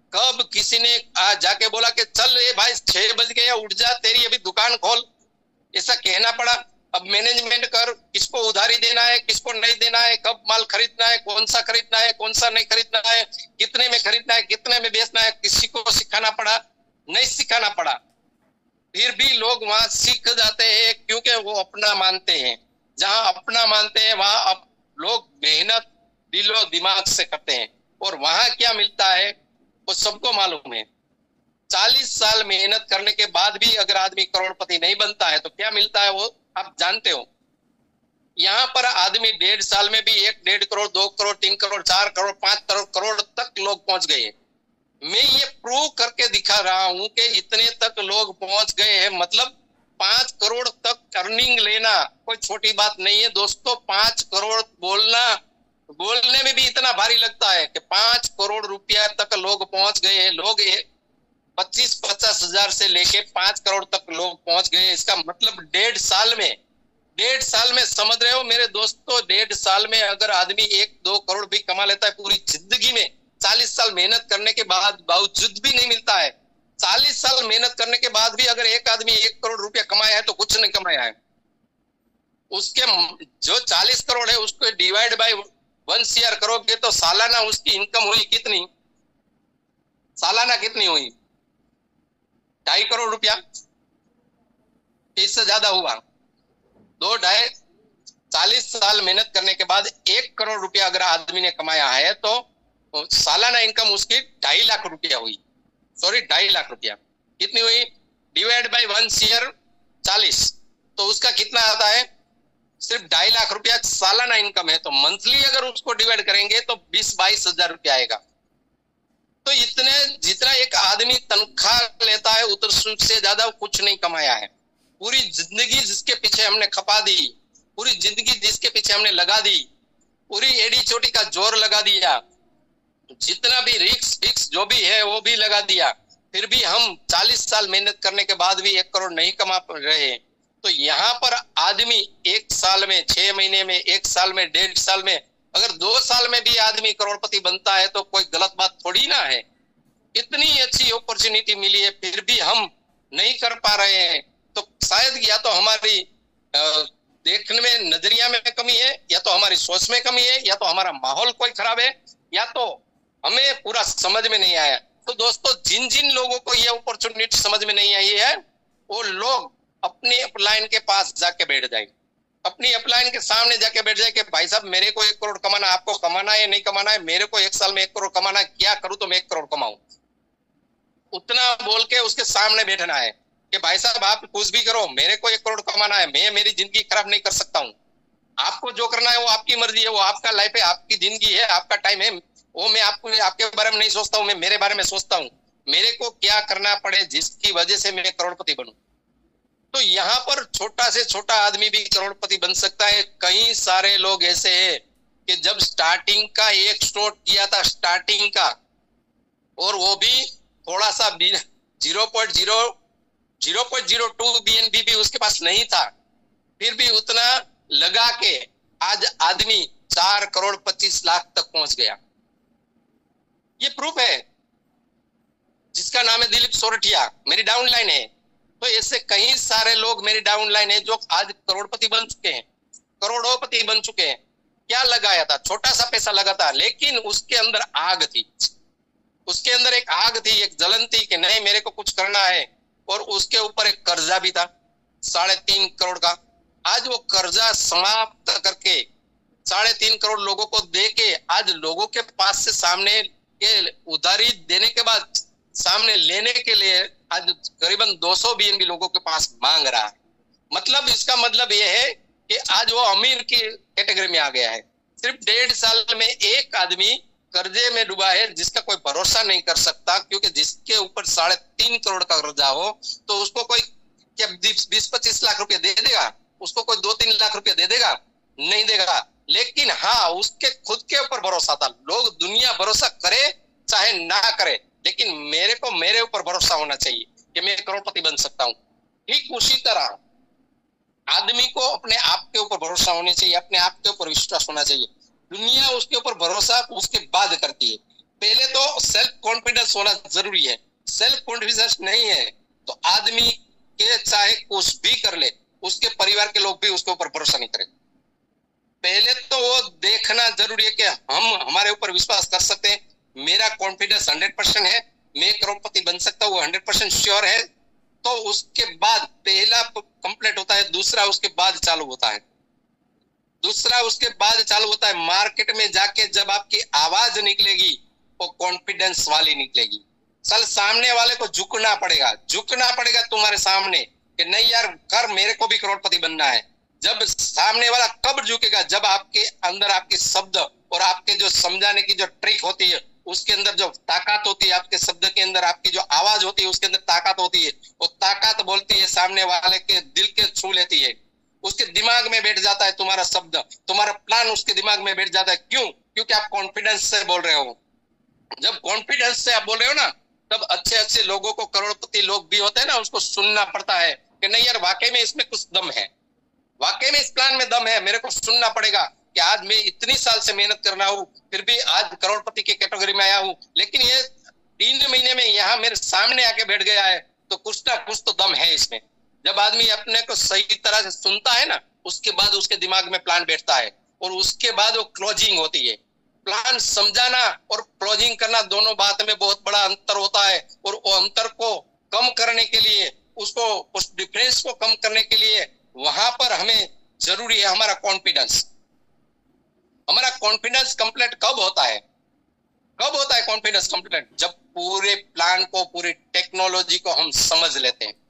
कब किसी ने आ जाके बोला कि चल ये भाई छह बज गए, उठ जा, तेरी अभी दुकान खोल, ऐसा कहना पड़ा? अब मैनेजमेंट कर, किसको उधारी देना है, किसको नहीं देना है, कब माल खरीदना है, कौन सा खरीदना है, कौन सा नहीं खरीदना है, कितने में खरीदना है, कितने में बेचना है, किसी को सिखाना पड़ा? नहीं सिखाना पड़ा। फिर भी लोग वहां सीख जाते हैं क्योंकि वो अपना मानते हैं। जहां अपना मानते हैं वहां अब लोग मेहनत दिलो दिमाग से करते हैं, और वहां क्या मिलता है वो सबको मालूम है। चालीस साल मेहनत करने के बाद भी अगर आदमी करोड़पति नहीं बनता है तो क्या मिलता है वो आप जानते हो। यहाँ पर आदमी डेढ़ साल में भी एक डेढ़ करोड़, दो करोड़, तीन करोड़, चार करोड़, पांच करोड़ करोड़ तक लोग पहुंच गए। मैं ये प्रूव करके दिखा रहा हूं कि इतने तक लोग पहुंच गए हैं। मतलब पांच करोड़ तक अर्निंग लेना कोई छोटी बात नहीं है दोस्तों। पांच करोड़ बोलना, बोलने में भी इतना भारी लगता है कि पांच करोड़ रुपया तक लोग पहुंच गए हैं। लोग पच्चीस पचास हजार से लेके पांच करोड़ तक लोग पहुंच गए। इसका मतलब डेढ़ साल में, डेढ़ साल में, समझ रहे हो मेरे दोस्तों, डेढ़ साल में अगर आदमी एक दो करोड़ भी कमा लेता है पूरी जिंदगी में, चालीस साल मेहनत करने के बाद बावजूद भी नहीं मिलता है। चालीस साल मेहनत करने के बाद भी अगर एक आदमी एक करोड़ रुपया कमाया है तो कुछ नहीं कमाया है। उसके जो चालीस करोड़ है उसको डिवाइड बाय वन सीआर करोगे तो सालाना उसकी इनकम हुई कितनी? सालाना कितनी हुई? ढाई करोड़ रुपया, इससे ज्यादा हुआ। दो ढाई चालीस साल मेहनत करने के बाद एक करोड़ रुपया अगर आदमी ने कमाया है तो सालाना इनकम उसकी ढाई लाख रुपया हुई। सॉरी ढाई लाख रुपया कितनी हुई? डिवाइड बाय वन सीआर चालीस, तो उसका कितना आता है? सिर्फ ढाई लाख रुपया सालाना इनकम है। तो मंथली अगर उसको डिवाइड करेंगे तो बीस बाईस हजार रुपया आएगा। तो इतने जितना एक आदमी तनख्वाह लेता है उतना से ज्यादा कुछ नहीं कमाया है। पूरी जिंदगी जिसके पीछे हमने खपा दी, पूरी जिंदगी जिसके पीछे हमने लगा दी, पूरी एडी चोटी का जोर लगा दिया, जितना भी रिक्स फिक्स जो भी है वो भी लगा दिया, फिर भी हम चालीस साल मेहनत करने के बाद भी एक करोड़ नहीं कमा रहे। तो यहाँ पर आदमी एक साल में, छह महीने में, एक साल में, डेढ़ साल में, अगर दो साल में भी आदमी करोड़पति बनता है तो कोई गलत बात थोड़ी ना है। इतनी अच्छी अपॉर्चुनिटी मिली है फिर भी हम नहीं कर पा रहे हैं। तो शायद या तो हमारी देखने में नजरिया में कमी है, या तो हमारी सोच में कमी है, या तो हमारा माहौल कोई खराब है, या तो हमें पूरा समझ में नहीं आया। तो दोस्तों जिन जिन लोगों को यह अपॉर्चुनिटी समझ में नहीं आई है वो लोग अपने अपलाइन के पास जाके बैठ जाए, अपनी अपलाइन के सामने जाके बैठ जाए कि भाई साहब मेरे को एक करोड़ कमाना, आपको कमाना है नहीं कमाना है, मेरे को एक साल में एक करोड़ कमाना है, क्या करूं तो मैं एक करोड़ कमाऊं। उतना बोल के उसके सामने बैठना है कि भाई साहब आप कुछ भी करो, मेरे को एक करोड़ कमाना है, मैं मेरी जिंदगी खराब नहीं कर सकता हूँ। आपको जो करना है वो आपकी मर्जी है, वो आपका लाइफ है, आपकी जिंदगी है, आपका टाइम है, वो मैं आपको आपके बारे में नहीं सोचता हूँ, मैं मेरे बारे में सोचता हूँ, मेरे को क्या करना पड़े जिसकी वजह से मैं करोड़पति बनूं। तो यहाँ पर छोटा से छोटा आदमी भी करोड़पति बन सकता है। कई सारे लोग ऐसे हैं कि जब स्टार्टिंग का एक स्टोर किया था, स्टार्टिंग का, और वो भी थोड़ा सा zero point zero zero point zero two BNB भी उसके पास नहीं था, फिर भी उतना लगा के आज आदमी चार करोड़ पच्चीस लाख तक पहुंच गया। ये प्रूफ है, जिसका नाम है दिलीप सोरठिया, मेरी डाउनलाइन है। तो ऐसे कई सारे लोग मेरी डाउनलाइन है जो आज करोड़पति बन चुके हैं, करोड़ोपति बन चुके हैं। क्या लगाया था? छोटा सा पैसा लगा था, लेकिन उसके अंदर आग थी, उसके अंदर एक आग थी, एक जलन थी कि नहीं मेरे को कुछ करना है। और उसके ऊपर एक कर्जा भी था साढ़े तीन करोड़ का। आज वो कर्जा समाप्त करके साढ़े तीन करोड़ लोगों को दे के आज लोगों के पास से सामने के उधारी देने के बाद सामने लेने के लिए आज करीबन दो सौ बीएनबी लोगों के पास मांग रहा है। मतलब इसका मतलब यह है कि आज वो अमीर की कैटेगरी में आ गया है। सिर्फ डेढ़ साल में एक आदमी कर्जे में डूबा है जिसका कोई भरोसा नहीं कर सकता, क्योंकि जिसके ऊपर साढ़े तीन करोड़ का कर्जा हो तो उसको कोई क्या बीस पच्चीस लाख रुपया दे देगा? उसको कोई दो तीन लाख रुपया दे देगा? नहीं देगा। लेकिन हाँ, उसके खुद के ऊपर भरोसा था। लोग दुनिया भरोसा करे चाहे ना करे, लेकिन मेरे को मेरे ऊपर भरोसा होना चाहिए कि मैं करोड़पति बन सकता हूँ। ठीक उसी तरह आदमी को अपने आप के ऊपर भरोसा होना चाहिए, अपने आप के ऊपर विश्वास होना चाहिए। दुनिया उसके ऊपर भरोसा उसके बाद करती है। पहले तो सेल्फ कॉन्फिडेंस होना जरूरी है। सेल्फ कॉन्फिडेंस नहीं है तो आदमी के चाहे कुछ भी कर ले, उसके परिवार के लोग भी उसके ऊपर भरोसा नहीं करेंगे। पहले तो वो देखना जरूरी है कि हम हमारे ऊपर विश्वास कर सकते हैं, मेरा कॉन्फिडेंस हंड्रेड परसेंट है, मैं करोड़पति बन सकता हूँ, हंड्रेड परसेंट श्योर है। तो उसके बाद पहला कंप्लीट होता है, दूसरा उसके बाद चालू होता है। दूसरा उसके बाद चालू होता है मार्केट में जाके जब आपकी आवाज निकलेगी वो कॉन्फिडेंस वाली निकलेगी। चल सामने वाले को झुकना पड़ेगा, झुकना पड़ेगा तुम्हारे सामने कि नहीं यार कर, मेरे को भी करोड़पति बनना है। जब सामने वाला कब झुकेगा? जब आपके अंदर आपके शब्द और आपके जो समझाने की जो ट्रिक होती है उसके अंदर जो ताकत होती है, आपके शब्द के अंदर आपकी जो आवाज होती है उसके अंदर ताकत होती है। वो ताकत बोलती है, सामने वाले के दिल के छू लेती है, उसके दिमाग में बैठ जाता है तुम्हारा शब्द, तुम्हारा प्लान उसके दिमाग में बैठ जाता है। क्यों? क्योंकि आप कॉन्फिडेंस से बोल रहे हो। जब कॉन्फिडेंस से आप बोल रहे हो ना, तब अच्छे अच्छे लोगों को, करोड़पति लोग भी होते हैं ना, उसको सुनना पड़ता है कि नहीं यार वाकई में इसमें कुछ दम है, वाकई में इस प्लान में दम है। मेरे को सुनना पड़ेगा कि आज मैं इतनी साल से मेहनत कर रहा हूँ, फिर भी आज करोड़पति की कैटेगरी में आया हूँ, लेकिन ये तीन महीने में यहाँ मेरे सामने आके बैठ गया है, तो कुछ ना कुछ तो दम है इसमें। जब आदमी अपने को सही तरह से सुनता है ना, उसके बाद उसके दिमाग में प्लान बैठता है और उसके बाद वो क्लोजिंग होती है। प्लान समझाना और क्लोजिंग करना दोनों बात में बहुत बड़ा अंतर होता है, और वो अंतर को कम करने के लिए, उसको उस डिफरेंस को कम करने के लिए वहां पर हमें जरूरी है हमारा कॉन्फिडेंस। हमारा कॉन्फिडेंस कंप्लीट कब होता है? कब होता है कॉन्फिडेंस कंप्लीट? जब पूरे प्लान को, पूरी टेक्नोलॉजी को हम समझ लेते हैं,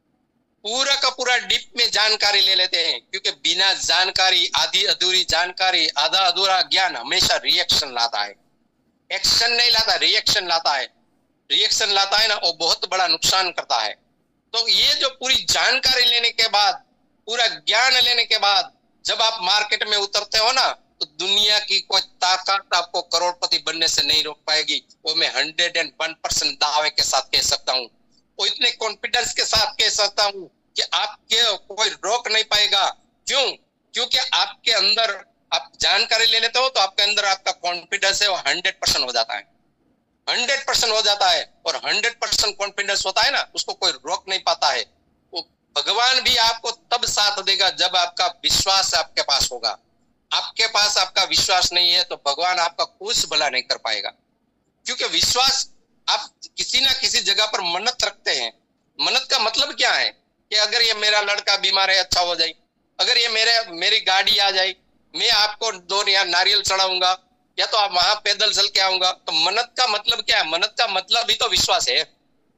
पूरा का पूरा डीप में जानकारी ले लेते हैं। क्योंकि बिना जानकारी, आधी अधूरी जानकारी, आधा अधूरा ज्ञान हमेशा रिएक्शन लाता है, एक्शन नहीं लाता, रिएक्शन लाता है। रिएक्शन लाता है ना, वो बहुत बड़ा नुकसान करता है। तो ये जो पूरी जानकारी लेने के बाद, पूरा ज्ञान लेने के बाद जब आप मार्केट में उतरते हो ना, तो दुनिया की कोई ताकत आपको करोड़पति बनने से नहीं रोक पाएगी। वो मैं हंड्रेड एंड वन परसेंट दावे के साथ कह सकता हूँ, वो इतने कॉन्फिडेंस के साथ कह सकता हूँ कि आपके कोई रोक नहीं पाएगा। क्यों? क्योंकि आपके अंदर आप जानकारी ले लेते हो तो आपके अंदर आपका कॉन्फिडेंस है वो हंड्रेड परसेंट हो जाता है, हंड्रेड परसेंट हो जाता है। और हंड्रेड परसेंट कॉन्फिडेंस होता है ना, उसको कोई रोक नहीं पाता है। वो भगवान भी आपको तब साथ देगा जब आपका विश्वास आपके पास होगा। आपके पास आपका विश्वास नहीं है तो भगवान आपका कुछ भला नहीं कर पाएगा। क्योंकि विश्वास, आप किसी ना किसी जगह पर मन्नत रखते हैं। मन्नत का मतलब क्या है? कि अगर ये मेरा लड़का बीमार है अच्छा हो जाए, अगर ये मेरे मेरी गाड़ी आ जाए, मैं आपको दो नारियल चढ़ाऊंगा, या तो आप वहां पैदल चल के आऊंगा। तो मन्नत का मतलब क्या है? मन्नत का मतलब ही तो विश्वास है।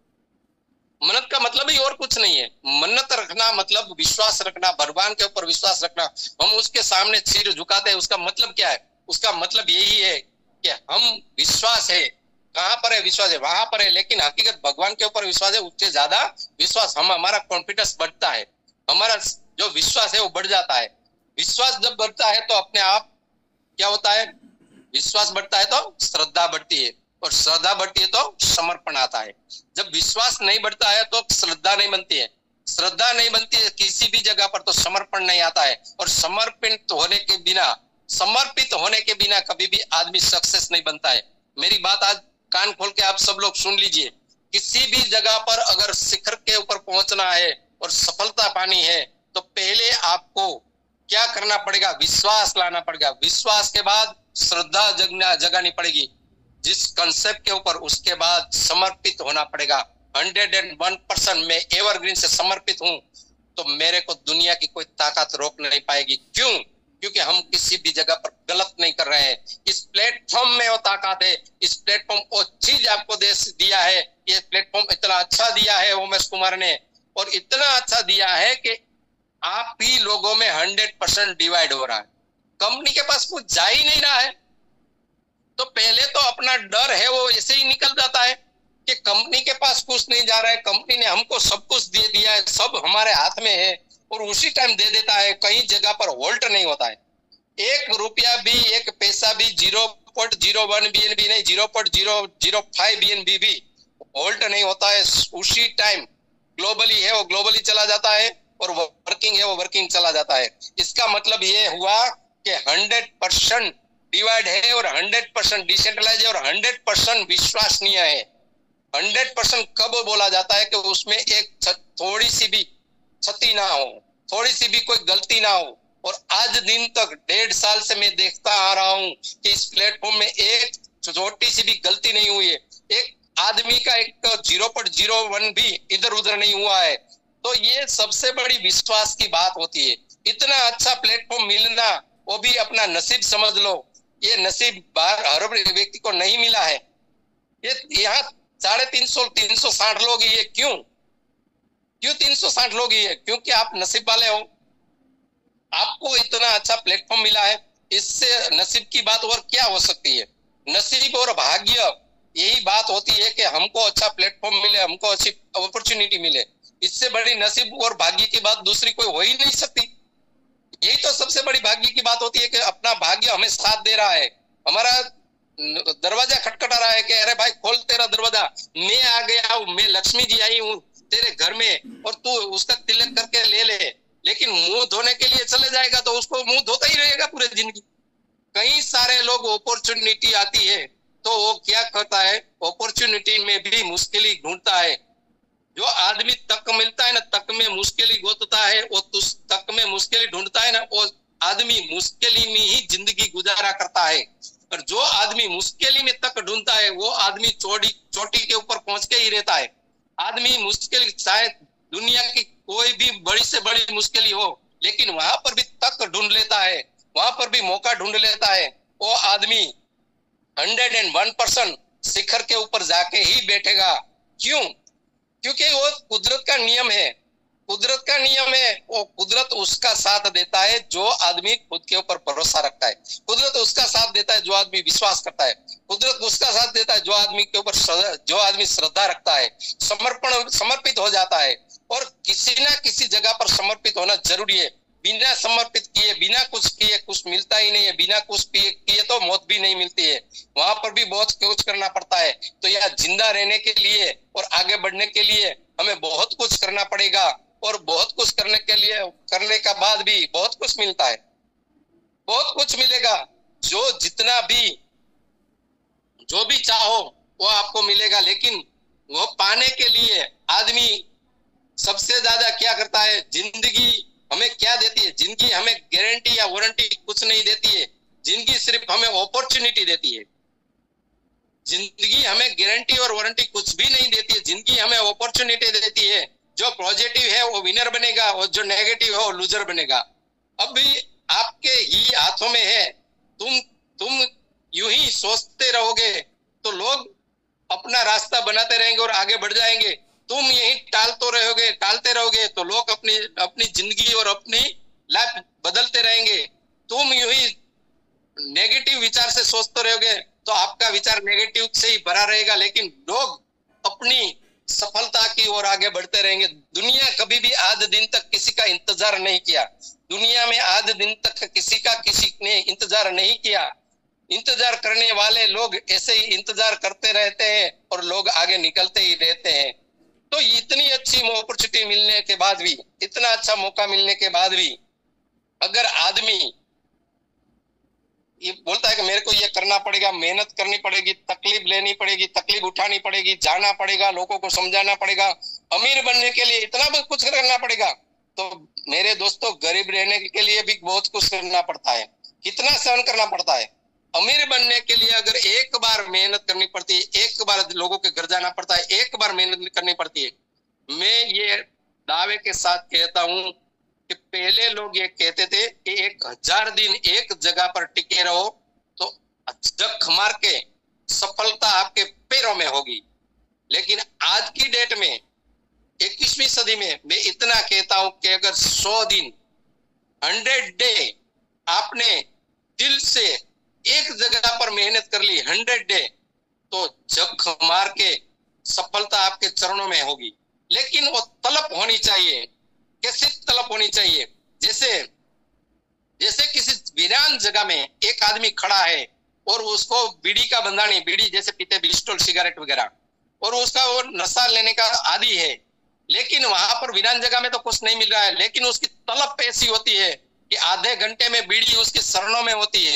मन्नत का मतलब ही और कुछ नहीं है। मन्नत रखना मतलब विश्वास रखना, भगवान के ऊपर विश्वास रखना। हम उसके सामने सिर झुकाते हैं, उसका मतलब क्या है? उसका मतलब यही है कि हम विश्वास है। कहां पर है विश्वास? है वहां पर है, लेकिन हकीकत भगवान के ऊपर विश्वास है, उससे ज्यादा विश्वास हम, हमारा कॉन्फिडेंस बढ़ता है, हमारा जो विश्वास है वो बढ़ जाता है। विश्वास जब बढ़ता है तो अपने आप क्या होता है? विश्वास बढ़ता है तो श्रद्धा बढ़ती है, और श्रद्धा बढ़ती है तो समर्पण आता है। जब विश्वास नहीं बढ़ता है तो श्रद्धा नहीं बनती है, श्रद्धा नहीं बनती है किसी भी जगह पर तो समर्पण नहीं आता है। और समर्पित होने के बिना, समर्पित होने के बिना कभी भी आदमी सक्सेस नहीं बनता है। मेरी बात आज कान खोल के आप सब लोग सुन लीजिए। किसी भी जगह पर अगर शिखर के ऊपर पहुंचना है और सफलता पानी है तो पहले आपको क्या करना पड़ेगा? विश्वास लाना पड़ेगा। विश्वास के बाद श्रद्धा जगना जगानी पड़ेगी जिस कंसेप्ट के ऊपर, उसके बाद समर्पित होना पड़ेगा। हंड्रेड एंड वन परसेंट मैं एवरग्रीन से समर्पित हूं तो मेरे को दुनिया की कोई ताकत रोक नहीं पाएगी। क्यों? क्योंकि हम किसी भी जगह पर गलत नहीं कर रहे हैं। इस प्लेटफॉर्म में वो ताकत है, इस प्लेटफॉर्म वो चीज आपको दे दिया है। ये प्लेटफॉर्म इतना अच्छा दिया है उमेश कुमार ने, और इतना अच्छा दिया है कि आप ही लोगों में हंड्रेड परसेंट डिवाइड हो रहा है। कंपनी के पास कुछ जा ही नहीं रहा है तो पहले तो अपना डर है वो ऐसे ही निकल जाता है कि कंपनी के पास कुछ नहीं जा रहा है, कंपनी ने हमको सब कुछ दे दिया है, सब हमारे हाथ में है, और उसी टाइम दे देता है। कहीं जगह पर होल्ड नहीं होता है। एक रुपया भी, एक पैसा भी, zero point zero one B N B नहीं, zero point zero zero five B N B भी होल्ड नहीं होता है। उसी टाइम ग्लोबली है वो ग्लोबली चला जाता है, और वर्किंग है वो वर्किंग चला जाता है। इसका मतलब ये हुआ कि हंड्रेड परसेंट डिवाइड है और हंड्रेड परसेंट डिसेंट्रलाइज है और हंड्रेड परसेंट विश्वसनीय है। हंड्रेड परसेंट कब बोला जाता है कि उसमें एक थोड़ी सी भी क्षति ना हो, थोड़ी सी भी कोई गलती ना हो। और आज दिन तक डेढ़ साल से मैं देखता आ रहा हूं कि इस प्लेटफॉर्म में एक छोटी सी भी गलती नहीं हुई है, एक आदमी का एक जीरो पॉइंट जीरो वन भी इधर उधर नहीं हुआ है। तो ये सबसे बड़ी विश्वास की बात होती है। इतना अच्छा प्लेटफॉर्म मिलना वो भी अपना नसीब समझ लो। ये नसीब बाहर हर व्यक्ति को नहीं मिला है। ये यहाँ साढ़े तीन सौ तीन सौ साठ लोग ही है। क्यों क्यों तीन सौ साठ लोग ही है? क्योंकि आप नसीब वाले हो, आपको इतना अच्छा प्लेटफॉर्म मिला है। इससे नसीब की बात और क्या हो सकती है? नसीब और भाग्य यही बात होती है कि हमको अच्छा प्लेटफॉर्म मिले, हमको अच्छी अपॉर्चुनिटी मिले। इससे बड़ी नसीब और भाग्य की बात दूसरी कोई हो ही नहीं सकती। यही तो सबसे बड़ी भाग्य की बात होती है कि अपना भाग्य हमें साथ दे रहा है। हमारा दरवाजा खटखटा रहा है कि अरे भाई खोल तेरा दरवाजा, मैं आ गया हूँ, मैं लक्ष्मी जी आई हूँ तेरे घर में और तू उसका तिलक करके ले ले। लेकिन मुंह धोने के लिए चले जाएगा तो उसको मुंह धोता ही रहेगा पूरे जिंदगी। कई सारे लोग अपॉर्चुनिटी आती है तो वो क्या करता है, अपॉर्चुनिटी में भी मुश्किल ढूंढता है। जो आदमी तक मिलता है ना, तक में मुश्किल गोतता है, वो तक में मुश्किल ढूंढता है ना, वो आदमी मुश्किल में ही जिंदगी गुजारा करता है। और जो आदमी मुश्किल में तक ढूंढता है वो आदमी चोटी चोटी के ऊपर पहुंच के ही रहता है। आदमी मुश्किल चाहे दुनिया की कोई भी बड़ी से बड़ी मुश्किल हो, लेकिन वहां पर भी तक ढूंढ लेता है, वहां पर भी मौका ढूंढ लेता है। वो आदमी हंड्रेड एंड वन परसेंट शिखर के ऊपर जाके ही बैठेगा। क्यों? क्योंकि वो कुदरत का नियम है। कुदरत का नियम है, वो कुदरत उसका साथ देता है जो आदमी खुद के ऊपर भरोसा रखता है। कुदरत उसका साथ देता है जो आदमी विश्वास करता है। कुदरत उसका साथ देता है जो आदमी के ऊपर जो आदमी श्रद्धा रखता है, समर्पण समर्पित हो जाता है। और किसी ना किसी जगह पर समर्पित होना जरूरी है। बिना समर्पित किए, बिना कुछ किए कुछ मिलता ही नहीं है। बिना कुछ किए तो मौत भी नहीं मिलती है, वहां पर भी बहुत कुछ करना पड़ता है। तो यह जिंदा रहने के लिए और आगे बढ़ने के लिए हमें बहुत कुछ करना पड़ेगा। और बहुत कुछ करने के लिए करने का बाद भी बहुत कुछ मिलता है, बहुत कुछ मिलेगा। जो जितना भी जो भी चाहो वो आपको मिलेगा। लेकिन वो पाने के लिए आदमी सबसे ज्यादा क्या करता है? जिंदगी हमें क्या देती है? जिंदगी हमें गारंटी या वारंटी कुछ नहीं देती है। जिंदगी सिर्फ हमें अपॉर्चुनिटी देती है। जिंदगी हमें गारंटी और वारंटी कुछ भी नहीं देती है। जिंदगी हमें अपॉर्चुनिटी देती है। जो पॉजिटिव है वो विनर बनेगा और जो नेगेटिव है वो लूजर बनेगा। अब भी आपके ही हाथों में है। तुम तुम यूं ही सोचते रहोगे तो लोग अपना रास्ता बनाते रहेंगे और आगे बढ़ जाएंगे। तुम यही टालते रहोगे टालते रहोगे तो लोग अपनी अपनी जिंदगी और अपनी लाइफ बदलते रहेंगे। तुम यूं ही नेगेटिव विचार से सोचते रहोगे तो आपका विचार नेगेटिव से ही भरा रहेगा। लेकिन लोग अपनी सफलता की ओर आगे बढ़ते रहेंगे। दुनिया कभी भी आज दिन तक किसी का इंतजार नहीं किया। दुनिया में आज दिन तक किसी का किसी ने इंतजार नहीं किया। इंतजार करने वाले लोग ऐसे ही इंतजार करते रहते हैं और लोग आगे निकलते ही रहते हैं। तो इतनी अच्छी अपॉर्चुनिटी मिलने के बाद भी, इतना अच्छा मौका मिलने के बाद भी अगर आदमी ये बोलता है कि मेरे को ये करना पड़ेगा, मेहनत करनी पड़ेगी, तकलीफ लेनी पड़ेगी, तकलीफ उठानी पड़ेगी, जाना पड़ेगा, लोगों को समझाना पड़ेगा, अमीर बनने के लिए इतना भी कुछ करना पड़ेगा, तो मेरे दोस्तों गरीब रहने के लिए भी बहुत कुछ करना पड़ता है। कितना सहन करना पड़ता है। अमीर बनने के लिए अगर एक बार मेहनत करनी पड़ती है, एक बार लोगों के घर जाना पड़ता है, एक बार मेहनत करनी पड़ती है। मैं ये दावे के साथ कहता हूं कि पहले लोग ये कहते थे कि एक हजार दिन एक जगह पर टिके रहो तो जख मार के सफलता आपके पैरों में होगी। लेकिन आज की डेट में इक्कीसवीं सदी में मैं इतना कहता हूं कि अगर सौ दिन हंड्रेड डे आपने दिल से एक जगह पर मेहनत कर ली, हंड्रेड डे, तो जख मार के सफलता आपके चरणों में होगी। लेकिन वो तलब होनी चाहिए। कैसे तलब होनी चाहिए? जैसे जैसे किसी वीरान जगह में एक आदमी खड़ा है और उसको बीड़ी का बंधानी, बीड़ी जैसे पीते पिस्टल सिगरेट वगैरह, और उसका वो नशा लेने का आदी है। लेकिन वहां पर वीरान जगह में तो कुछ नहीं मिल रहा है, लेकिन उसकी तलब ऐसी होती है कि आधे घंटे में बीड़ी उसके शरणों में होती है।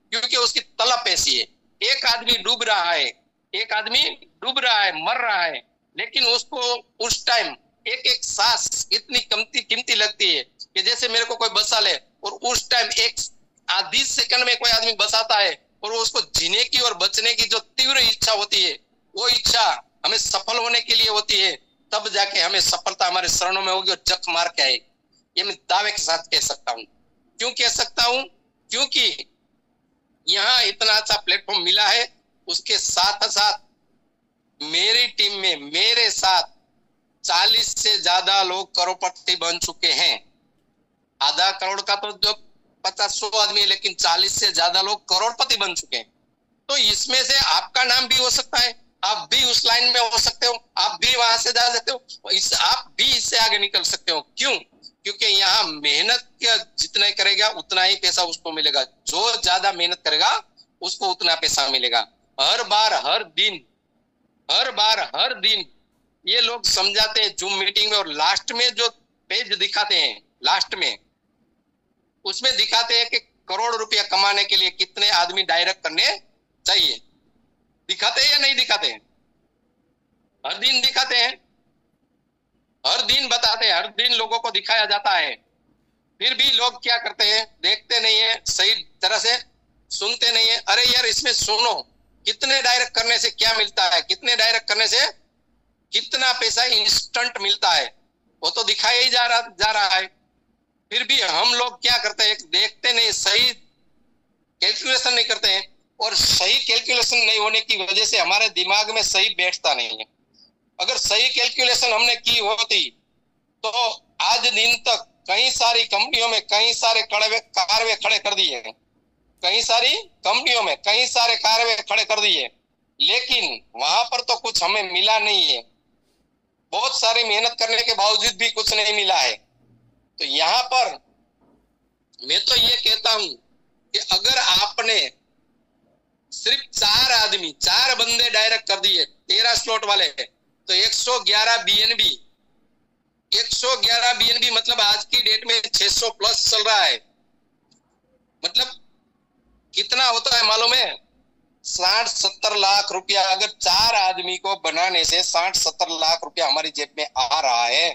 क्योंकि उसकी तलब ऐसी है। एक आदमी डूब रहा है, एक आदमी डूब रहा है, मर रहा है, लेकिन उसको उस टाइम एक एक सांस इतनी कीमती कीमती लगती है कि जैसे मेरे को कोई बचा ले, और उस टाइम एक आधी सेकंड में कोई आदमी बचाता है और उसको जीने की और बचने की जो तीव्र इच्छा होती है, वो इच्छा हमें सफल होने के लिए होती है, तब जाके हमें सफलता हमारे शरणों में होगी और जख मार के आएगी। ये मैं दावे के साथ कह सकता हूँ। क्यों कह सकता हूँ? क्योंकि यहाँ इतना अच्छा प्लेटफॉर्म मिला है, उसके साथ साथ मेरी टीम में मेरे साथ चालीस से ज्यादा लोग करोड़पति बन चुके हैं। आधा करोड़ का तो जो पचास सौ आदमी है, लेकिन चालीस से ज्यादा लोग करोड़पति बन चुके हैं। तो इसमें से आपका नाम भी हो सकता है, आप भी उस लाइन में हो सकते हो, आप भी वहां से जा सकते हो, इस आप भी इससे आगे निकल सकते हो। क्यों? क्योंकि यहाँ मेहनत जितना करेगा उतना ही पैसा उसको मिलेगा। जो ज्यादा मेहनत करेगा उसको उतना पैसा मिलेगा। हर बार हर दिन हर बार हर दिन ये लोग समझाते हैं जूम मीटिंग में, और लास्ट में जो पेज दिखाते हैं, लास्ट में उसमें दिखाते हैं कि करोड़ रुपया कमाने के लिए कितने आदमी डायरेक्ट करने चाहिए। दिखाते हैं या नहीं दिखाते हैं? हर दिन दिखाते हैं, हर दिन बताते हैं, हर दिन लोगों को दिखाया जाता है। फिर भी लोग क्या करते हैं? देखते नहीं है, सही तरह से सुनते नहीं है। अरे यार, इसमें सुनो, कितने डायरेक्ट करने से क्या मिलता है, कितने डायरेक्ट करने से कितना पैसा इंस्टेंट मिलता है, वो तो दिखाया ही जा रहा जा रहा है। फिर भी हम लोग क्या करते हैं? देखते नहीं, सही कैलकुलेशन नहीं करते हैं, और सही कैलकुलेशन नहीं होने की वजह से हमारे दिमाग में सही बैठता नहीं है। अगर सही कैलकुलेशन हमने की होती तो आज दिन तक कई सारी कंपनियों में कई सारे कारवे खड़े कर दिए, कई सारी कंपनियों में कई सारे कारवे खड़े कर दिए, लेकिन वहां पर तो कुछ हमें मिला नहीं है। बहुत सारी मेहनत करने के बावजूद भी कुछ नहीं मिला है। तो यहाँ पर मैं तो ये कहता हूं कि अगर आपने सिर्फ चार आदमी चार बंदे डायरेक्ट कर दिए तेरह स्लॉट वाले, तो एक सौ ग्यारह बीएनबी एक सौ ग्यारह बीएनबी मतलब आज की डेट में छह सौ प्लस चल रहा है। मतलब कितना होता है मालूम है? साठ सत्तर लाख रुपया। अगर चार आदमी को बनाने से साठ सत्तर लाख रुपया हमारी जेब में आ रहा है,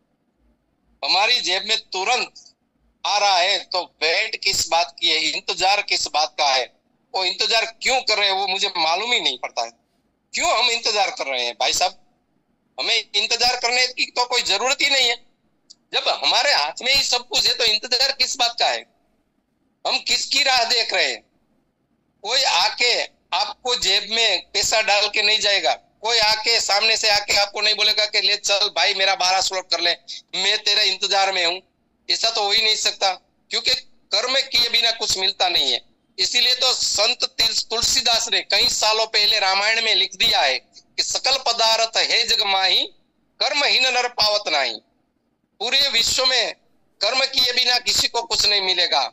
हमारी जेब में तुरंत आ रहा है, तो वेट किस बात की है, इंतजार किस बात का है? वो इंतजार क्यों कर रहे हैं वो मुझे मालूम ही नहीं पड़ता है। क्यों हम इंतजार कर रहे हैं भाई साहब? हमें इंतजार करने की तो कोई जरूरत ही नहीं है। जब हमारे हाथ में ही सब कुछ है तो इंतजार किस बात का है? हम किसकी राह देख रहे हैं? कोई आके आपको जेब में पैसा डाल के नहीं जाएगा। कोई आके सामने से आके आपको नहीं बोलेगा कि ले चल भाई मेरा बारह स्लॉट कर ले, मैं तेरे इंतजार में हूं। ऐसा तो हो ही नहीं सकता, क्योंकि कर्म किए बिना कुछ मिलता नहीं है। इसीलिए तो संत तुलसीदास ने कई सालों पहले रामायण में लिख दिया है कि सकल पदार्थ है जग माही, कर्महीन नर पावत नाही। पूरे विश्व में कर्म किए बिना किसी को कुछ नहीं मिलेगा,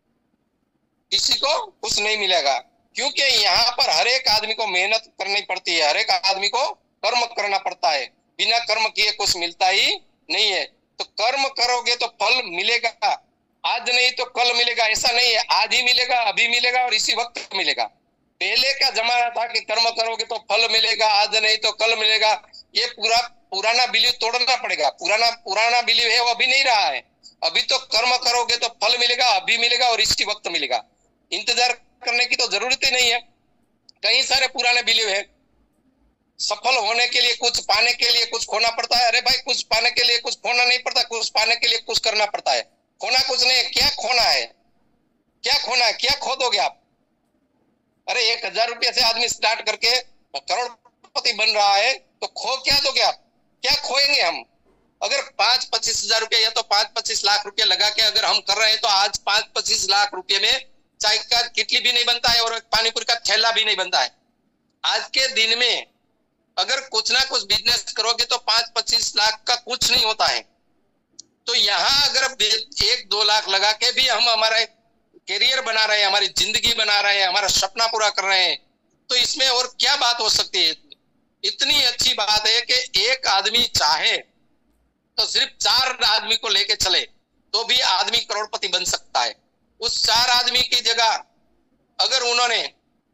किसी को कुछ नहीं मिलेगा, क्योंकि यहाँ पर हर एक आदमी को मेहनत करनी पड़ती है, हर एक आदमी को कर्म करना पड़ता है। बिना कर्म किए कुछ मिलता ही नहीं है। तो कर्म करोगे तो फल मिलेगा, आज नहीं तो कल मिलेगा, ऐसा नहीं है। आज ही मिलेगा, अभी मिलेगा और इसी वक्त मिलेगा। पहले का जमाना था कि कर्म करोगे तो फल मिलेगा, आज नहीं तो कल मिलेगा। ये पूरा पुराना बिलीव तोड़ना पड़ेगा। पुराना पुराना बिलीव है वो अभी नहीं रहा है। अभी तो कर्म करोगे तो फल मिलेगा, अभी मिलेगा और इसी वक्त मिलेगा। इंतजार करने की तो जरूरत ही नहीं है। कई सारे पुराने बिलीव है, सफल होने के लिए कुछ पाने के लिए कुछ खोना पड़ता है। अरे भाई, कुछ पाने के लिए कुछ खोना नहीं पड़ता, कुछ पाने के लिए कुछ करना पड़ता है। खोना कुछ नहीं है। क्या खोना है? क्या खोना है? क्या खो दोगे आप? अरे एक हजार रुपये से आदमी स्टार्ट करके करोड़पति बन रहा है, तो खो क्या दोगे आप? क्या खोएंगे हम? अगर पांच पच्चीस हजार रुपया या तो पांच पच्चीस लाख रुपया लगा के अगर हम कर रहे हैं, तो आज पांच पच्चीस लाख रुपये में चाय का किटली भी नहीं बनता है और पानीपुरी का थैला भी नहीं बनता है। आज के दिन में अगर कुछ ना कुछ बिजनेस करोगे तो पांच पच्चीस लाख का कुछ नहीं होता है। तो यहाँ अगर एक दो लाख लगा के भी हम हमारा करियर बना रहे हैं, हमारी जिंदगी बना रहे हैं, हमारा सपना पूरा कर रहे हैं, तो इसमें और क्या बात हो सकती है? इतनी अच्छी बात है कि एक आदमी चाहे तो सिर्फ चार आदमी को लेके चले तो भी आदमी करोड़पति बन सकता है। उस चार आदमी की जगह अगर उन्होंने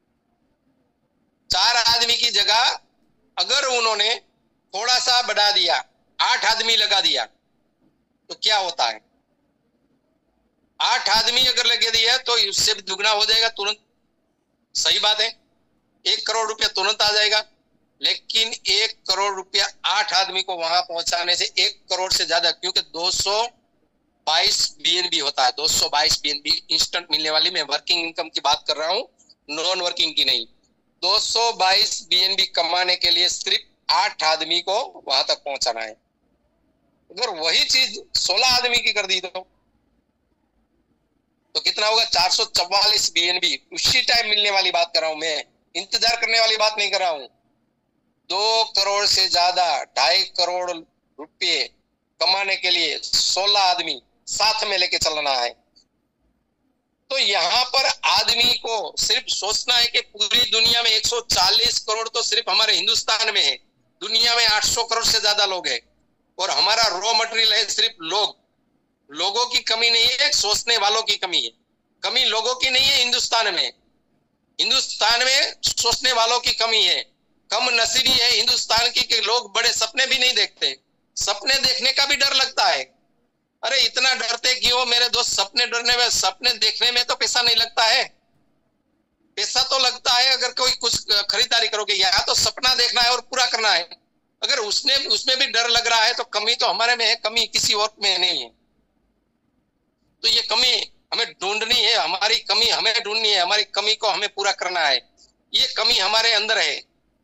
चार आदमी की जगह अगर उन्होंने थोड़ा सा बढ़ा दिया, आठ आदमी लगा दिया, तो क्या होता है? आठ आदमी अगर लगे दिया तो उससे भी दुगना हो जाएगा तुरंत। सही बात है, एक करोड़ रुपया तुरंत आ जाएगा। लेकिन एक करोड़ रुपया आठ आदमी को वहां पहुंचाने से एक करोड़ से ज्यादा, क्योंकि दो सौ बाईस बीएनबी होता है, दो सौ बाईस बीएनबी इंस्टेंट मिलने वाली, मैं वर्किंग इनकम की बात कर रहा हूं, नॉन वर्किंग की नहीं। दो सौ बाईस बीएनबी कमाने के लिए सिर्फ आठ आदमी को वहां तक पहुंचाना है। अगर वही चीज सोलह आदमी की कर दी तो तो कितना होगा? चार सौ चौवालीस बीएनबी उसी टाइम मिलने वाली बात कर रहा हूं मैं, इंतजार करने वाली बात नहीं कर रहा हूं। दो करोड़ से ज्यादा, ढाई करोड़ रुपए कमाने के लिए सोलह आदमी साथ में लेके चलना है। तो यहाँ पर आदमी को सिर्फ सोचना है कि पूरी दुनिया में एक सौ चालीस करोड़ तो सिर्फ हमारे हिंदुस्तान में है, दुनिया में आठ सौ करोड़ से ज्यादा लोग हैं, और हमारा रॉ मटेरियल है सिर्फ लोग। लोगों की कमी नहीं है, सोचने वालों की कमी है। कमी लोगों की नहीं है हिंदुस्तान में, हिंदुस्तान में सोचने वालों की कमी है। कम नसीबी है हिंदुस्तान की कि लोग बड़े सपने भी नहीं देखते, सपने देखने का भी डर लगता है। अरे इतना डरते क्यों मेरे दोस्त? सपने डरने में, सपने देखने में तो पैसा नहीं लगता है। पैसा तो लगता है अगर कोई कुछ खरीदारी करोगे, यहाँ तो सपना देखना है और पूरा करना है। अगर उसने उसमें भी डर लग रहा है तो कमी तो हमारे में है, कमी किसी और में नहीं है। तो ये कमी हमें ढूंढनी है, हमारी कमी हमें ढूंढनी है, हमारी कमी को हमें पूरा करना है। ये कमी हमारे अंदर है।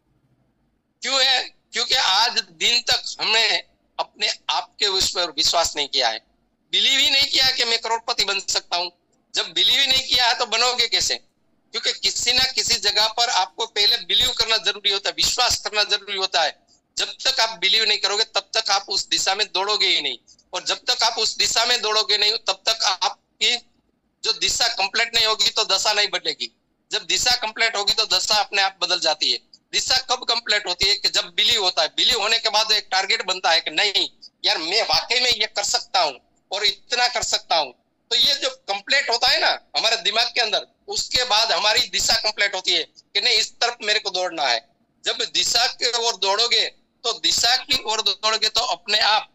क्यों है? क्योंकि आज दिन तक हमने अपने आप के उस पर विश्वास नहीं किया है, बिलीव ही नहीं किया कि मैं करोड़पति बन सकता हूं। जब बिलीव ही नहीं किया है तो बनोगे कैसे? क्योंकि किसी ना किसी जगह पर आपको पहले बिलीव करना जरूरी होता है, विश्वास करना जरूरी होता है। जब तक आप बिलीव नहीं करोगे तब तक आप उस दिशा में दौड़ोगे ही नहीं, और जब तक आप उस दिशा में दौड़ोगे नहीं तब तक आपकी जो दिशा कंप्लीट नहीं होगी तो दशा नहीं बदलेगी। जब दिशा कंप्लीट होगी तो दशा अपने आप बदल जाती है। दिशा कब कंप्लीट होती है? कि जब बिलीव होता है। बिलीव होने के बाद एक टारगेट बनता है कि नहीं यार मैं वाकई में ये कर सकता हूँ और इतना कर सकता हूँ। तो ये जो कंप्लीट होता है ना हमारे दिमाग के अंदर, उसके बाद हमारी दिशा कंप्लीट होती है कि नहीं इस तरफ मेरे को दौड़ना है। जब दिशा की ओर दौड़ोगे तो दिशा की ओर दौड़ोगे तो अपने आप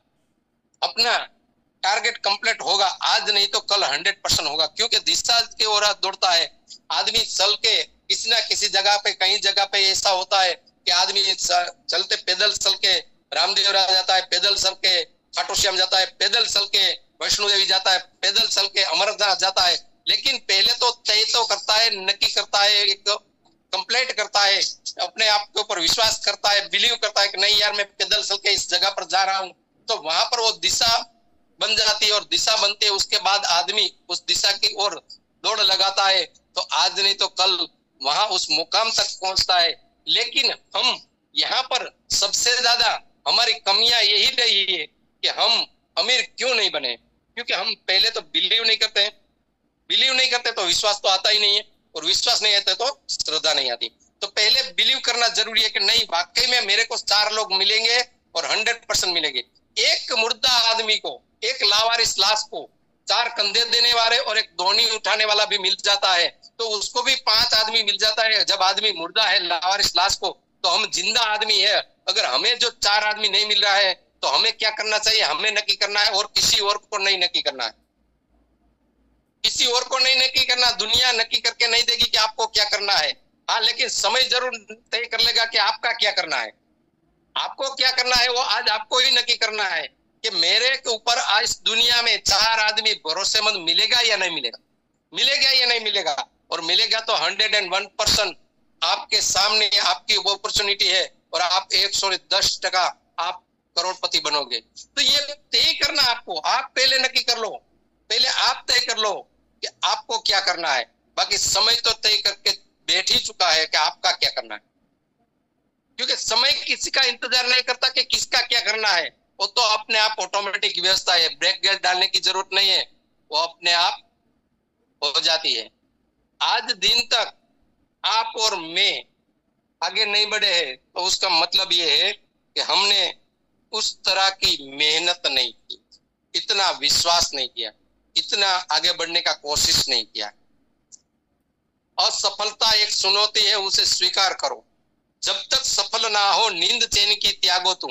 अपना टारगेट कंप्लीट होगा। आज नहीं तो कल हंड्रेड परसेंट होगा, क्योंकि दिशा की ओर दौड़ता है आदमी। चल के किसी ना किसी जगह पे, कहीं जगह पे ऐसा होता है कि आदमी चलते पैदल चल के रामदेव जाता है, पैदल चल के खाटू श्याम जाता है, पैदल चल के वैष्णो देवी जाता है, पैदल चल के अमरनाथ जाता है। लेकिन पहले तो तय तो करता है, नक्की करता है, एक कंप्लीट करता है, अपने आप के ऊपर विश्वास करता है, बिलीव करता है कि नहीं यार मैं पैदल चल के इस जगह पर जा रहा हूँ। तो वहां पर वो दिशा बन जाती है, और दिशा बनते है उसके बाद आदमी उस दिशा की ओर दौड़ लगाता है। तो आज नहीं तो कल वहां उस मुकाम तक पहुंचता है। लेकिन हम यहाँ पर सबसे ज्यादा हमारी कमियां यही रही है कि हम अमीर क्यों नहीं बने? क्योंकि हम पहले तो बिलीव नहीं करते हैं। बिलीव नहीं करते तो विश्वास तो आता ही नहीं है, और विश्वास नहीं आता तो श्रद्धा नहीं आती। तो पहले बिलीव करना जरूरी है कि नहीं वाकई में मेरे को चार लोग मिलेंगे और हंड्रेड परसेंट मिलेंगे। एक मुर्दा आदमी को, एक लावारिस लाश को चार कंधे देने वाले और एक दोहनी उठाने वाला भी मिल जाता है, तो उसको भी पांच आदमी मिल जाता है। जब आदमी मुर्दा है, लावारिस लाश को, तो हम जिंदा आदमी है। अगर हमें जो चार आदमी नहीं मिल रहा है तो हमें क्या करना चाहिए? हमें नक्की करना है, और किसी और को नहीं नक्की करना है, किसी और को नहीं नक्की करना। दुनिया नक्की करके नहीं देगी कि आपको क्या करना है। हाँ, लेकिन समय जरूर तय कर लेगा कि आपका क्या करना है। आपको क्या करना है वो आज आपको ही नक्की करना है कि मेरे के ऊपर आज दुनिया में चार आदमी भरोसेमंद मिलेगा या नहीं मिलेगा, मिलेगा या नहीं मिलेगा। और मिलेगा तो हंड्रेड एंड वन परसेंट आपके सामने आपकी अपॉर्चुनिटी है, और आप एक सौ दस टका आप करोड़पति बनोगे। तो ये तय करना आपको, आप पहले नक्की कर लो, पहले आप तय कर लो कि आपको क्या करना है। बाकी समय तो तय करके बैठ ही चुका है कि आपका क्या करना है, क्योंकि समय किसी का इंतजार नहीं करता कि किसका क्या करना है। वो तो अपने आप ऑटोमेटिक व्यवस्था है, ब्रेक गैस डालने की जरूरत नहीं है, वो अपने आप हो जाती है। आज दिन तक आप और मैं आगे नहीं बढ़े हैं तो उसका मतलब ये है कि हमने उस तरह की मेहनत नहीं की, इतना विश्वास नहीं किया, इतना आगे बढ़ने का कोशिश नहीं किया। असफलता एक चुनौती है, उसे स्वीकार करो। जब तक सफल ना हो नींद चैन की त्यागो तुम।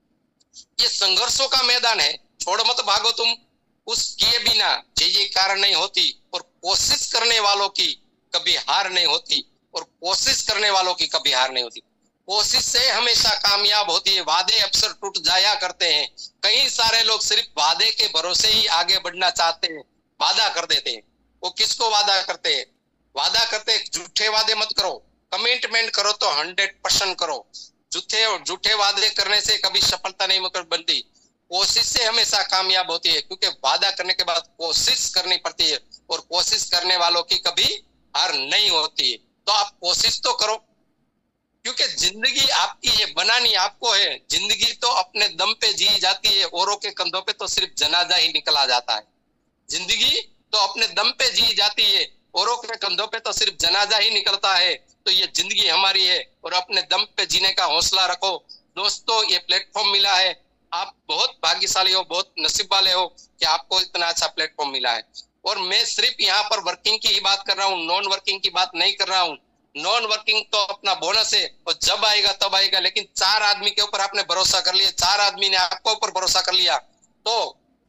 ये संघर्षों का मैदान है, छोड़ मत भागो तुम। उस किए बिना जय जयकार नहीं होती, और कोशिश करने वालों की कभी हार नहीं होती, और कोशिश करने वालों की कभी हार नहीं होती। कोशिश से हमेशा कामयाब होती है। वादे अक्सर टूट जाया करते हैं। कई सारे लोग सिर्फ वादे के भरोसे ही आगे बढ़ना चाहते हैं, वादा कर देते हैं। वो किसको वादा करते हैं? वादा करते हैं, झूठे वादे मत करो, कमिटमेंट करो तो हंड्रेड परसेंट करो। झूठे और झूठे वादे करने से कभी सफलता नहीं बनती। कोशिश से हमेशा कामयाब होती है, क्योंकि वादा करने के बाद कोशिश करनी पड़ती है, और कोशिश करने वालों की कभी हार नहीं होती है। तो आप कोशिश तो करो, क्योंकि जिंदगी आपकी है, बनानी आपको है। जिंदगी तो अपने दम पे जी जाती है, औरों के कंधों पे तो सिर्फ जनाजा ही निकला जाता है। जिंदगी तो अपने दम पे जी जाती है, औरों के कंधों पे तो सिर्फ जनाजा ही निकलता है। तो ये जिंदगी हमारी है, और अपने दम पे जीने का हौसला रखो। दोस्तों, ये प्लेटफॉर्म मिला है, आप बहुत भाग्यशाली हो, बहुत नसीब वाले हो कि आपको इतना अच्छा प्लेटफॉर्म मिला है। और मैं सिर्फ यहाँ पर वर्किंग की ही बात कर रहा हूँ, नॉन वर्किंग की बात नहीं कर रहा हूँ। नॉन वर्किंग तो अपना बोनस है, और जब आएगा तब आएगा। लेकिन चार आदमी के ऊपर आपने भरोसा कर लिया, चार आदमी ने आपके ऊपर भरोसा कर लिया, तो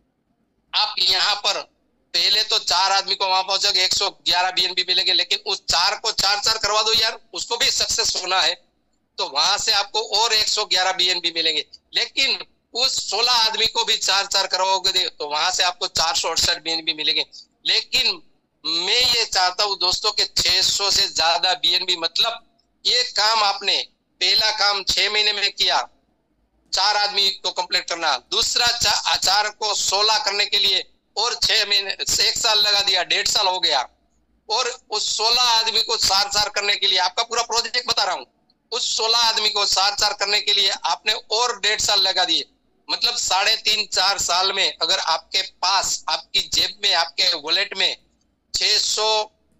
आप यहाँ पर पहले तो चार आदमी को वहां पहुंचोगे, एक सौ ग्यारह बीएनबी मिलेंगे। लेकिन उस चार को चार चार करवा दो यार, उसको भी सक्सेस होना है, तो वहां से आपको और एक सौ ग्यारह बीएनबी मिलेंगे। लेकिन उस सोलह आदमी को भी चार चार करवाओगे तो वहां से आपको चार सौ अड़सठ बीएनबी मिलेंगे। लेकिन मैं ये चाहता हूं दोस्तों के छह सौ से ज्यादा बीएनबी, मतलब ये काम आपने पहला काम छह महीने में किया, चार आदमी को कंप्लीट करना। दूसरा चार को सोलह करने के लिए और छह महीने एक साल लगा दिया, डेढ़ साल हो गया। और उस सोलह आदमी को चार चार करने के लिए, आपका पूरा प्रोजेक्ट बता रहा हूं, उस सोलह आदमी को चार चार करने के लिए आपने और डेढ़ साल लगा दिए। मतलब साढ़े तीन चार साल में अगर आपके पास, आपकी जेब में, आपके वॉलेट में छह सौ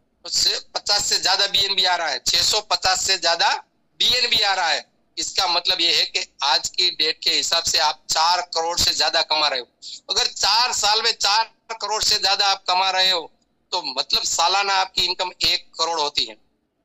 पचास से ज्यादा बीएनबी आ रहा है, छह सौ पचास से ज्यादा बीएनबी आ रहा है, इसका मतलब यह है कि आज की डेट के हिसाब से आप चार करोड़ से ज्यादा कमा रहे हो। अगर चार साल में चार करोड़ से ज्यादा आप कमा रहे हो, तो मतलब सालाना आपकी इनकम एक करोड़ होती है।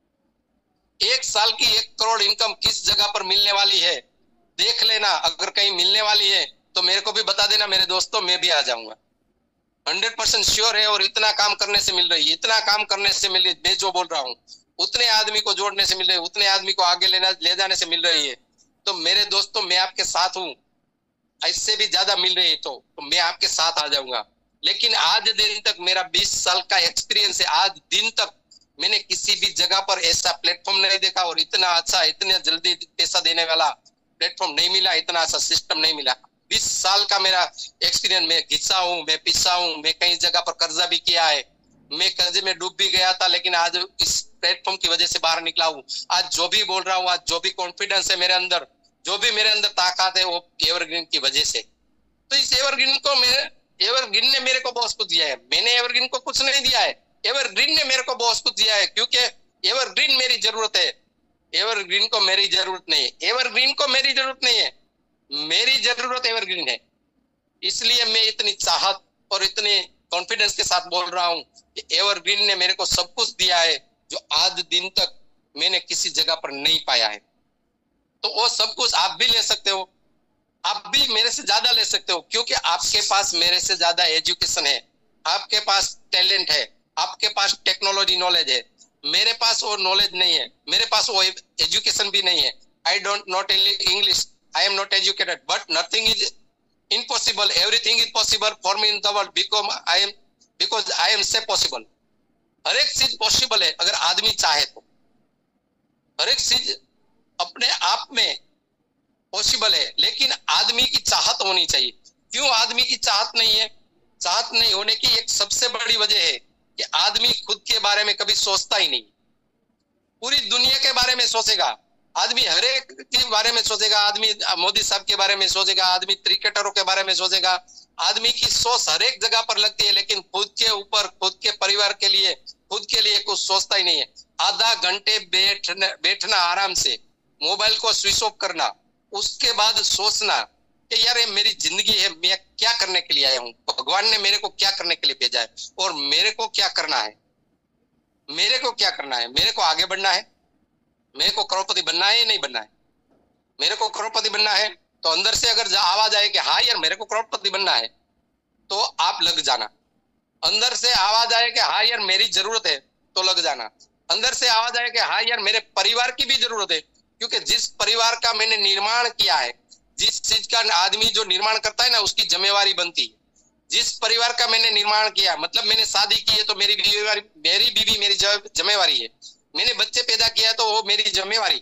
एक साल की एक करोड़ इनकम किस जगह पर मिलने वाली है देख लेना। अगर कहीं मिलने वाली है तो मेरे को भी बता देना मेरे दोस्तों, मैं भी आ जाऊंगा। हंड्रेड परसेंट श्योर है। और इतना काम करने से मिल रही है, इतना काम करने से मिल रही है, मैं जो बोल रहा हूँ उतने आदमी को जोड़ने से मिल रही है, उतने आदमी को आगे लेना ले जाने से मिल रही है। तो मेरे दोस्तों, मैं आपके साथ हूँ। इससे भी ज्यादा मिल रही है तो, तो मैं आपके साथ आ जाऊंगा। लेकिन आज दिन तक मेरा बीस साल का एक्सपीरियंस है, आज दिन तक मैंने किसी भी जगह पर ऐसा प्लेटफॉर्म नहीं देखा, और इतना अच्छा, इतने जल्दी पैसा देने वाला प्लेटफॉर्म नहीं मिला, इतना अच्छा सिस्टम नहीं मिला। बीस साल का मेरा एक्सपीरियंस, मैं घिसा हूँ, मैं पिसा हूँ, मैं कई जगह पर कर्जा भी किया है, मैं कर्जे में डूब भी गया था, लेकिन आज इस प्लेटफॉर्म की वजह से बाहर निकला हूँ। आज जो भी बोल रहा हूँ, आज जो भी कॉन्फिडेंस है मेरे अंदर, जो भी मेरे अंदर ताकत है, वो एवरग्रीन की वजह से। तो इस एवरग्रीन को मैं, एवरग्रीन ने मेरे को बहुत कुछ दिया है, मैंने एवरग्रीन को कुछ नहीं दिया है, एवरग्रीन ने मेरे को बहुत कुछ दिया है। क्योंकि एवरग्रीन मेरी जरूरत है, एवरग्रीन को मेरी जरूरत नहीं है, एवरग्रीन को मेरी जरूरत नहीं है, मेरी जरूरत एवरग्रीन है। इसलिए मैं इतनी चाहत और इतने कॉन्फिडेंस के साथ बोल रहा हूं कि एवरग्रीन ने मेरे को सब कुछ दिया है जो आज दिन तक मैंने किसी जगह पर नहीं पाया है। तो वो सब कुछ आप भी ले सकते हो, आप भी मेरे से ज्यादा ले सकते हो, क्योंकि आपके पास मेरे से ज्यादा एजुकेशन है, आपके पास टैलेंट है, आपके पास टेक्नोलॉजी नॉलेज है। मेरे पास वो नॉलेज नहीं है, मेरे पास वो एजुकेशन भी नहीं है। I don't not English, I am not educated, but nothing is impossible, everything is possible for me in the world because I am because I am say possible। हर एक चीज पॉसिबल है अगर आदमी चाहे तो, हर एक चीज अपने आप में पॉसिबल है, लेकिन आदमी की चाहत होनी चाहिए। क्यों आदमी की चाहत नहीं है? चाहत नहीं होने की एक सबसे बड़ी वजह है कि आदमी खुद के बारे में कभी सोचता ही नहीं। पूरी दुनिया के बारे में सोचेगा आदमी, हर एक के बारे में सोचेगा आदमी, मोदी साहब के बारे में सोचेगा आदमी, क्रिकेटरों के बारे में सोचेगा आदमी। की सोच हर एक जगह पर लगती है, लेकिन खुद के ऊपर, खुद के परिवार के लिए, खुद के लिए कुछ सोचता ही नहीं है। आधा घंटे बैठना बैठना आराम से, मोबाइल को स्विच ऑफ करना, उसके बाद सोचना कि यार ये मेरी जिंदगी है, मैं क्या करने के लिए आया हूँ, भगवान ने मेरे को क्या करने के लिए भेजा है और मेरे को क्या करना है। मेरे को क्या करना है? मेरे को आगे बढ़ना है, मेरे को करोड़पति बनना है या नहीं बनना है? मेरे को करोड़पति बनना है तो अंदर से अगर आवाज आए कि हाँ यार मेरे को करोड़पति बनना है, तो आप लग जाना। अंदर से आवाज आए कि हाँ यार मेरी जरूरत है, तो लग जाना। अंदर से आवाज आए कि हाँ यार मेरे परिवार की भी जरूरत है, क्योंकि जिस परिवार का मैंने निर्माण किया है, जिस चीज का आदमी जो निर्माण करता है ना, उसकी जिम्मेवारी बनती है। जिस परिवार का मैंने निर्माण किया, मतलब मैंने शादी की है तो मेरी बीवी मेरी बीवी मेरी जिम्मेवारी है। मैंने बच्चे पैदा किया तो वो मेरी जिम्मेवारी।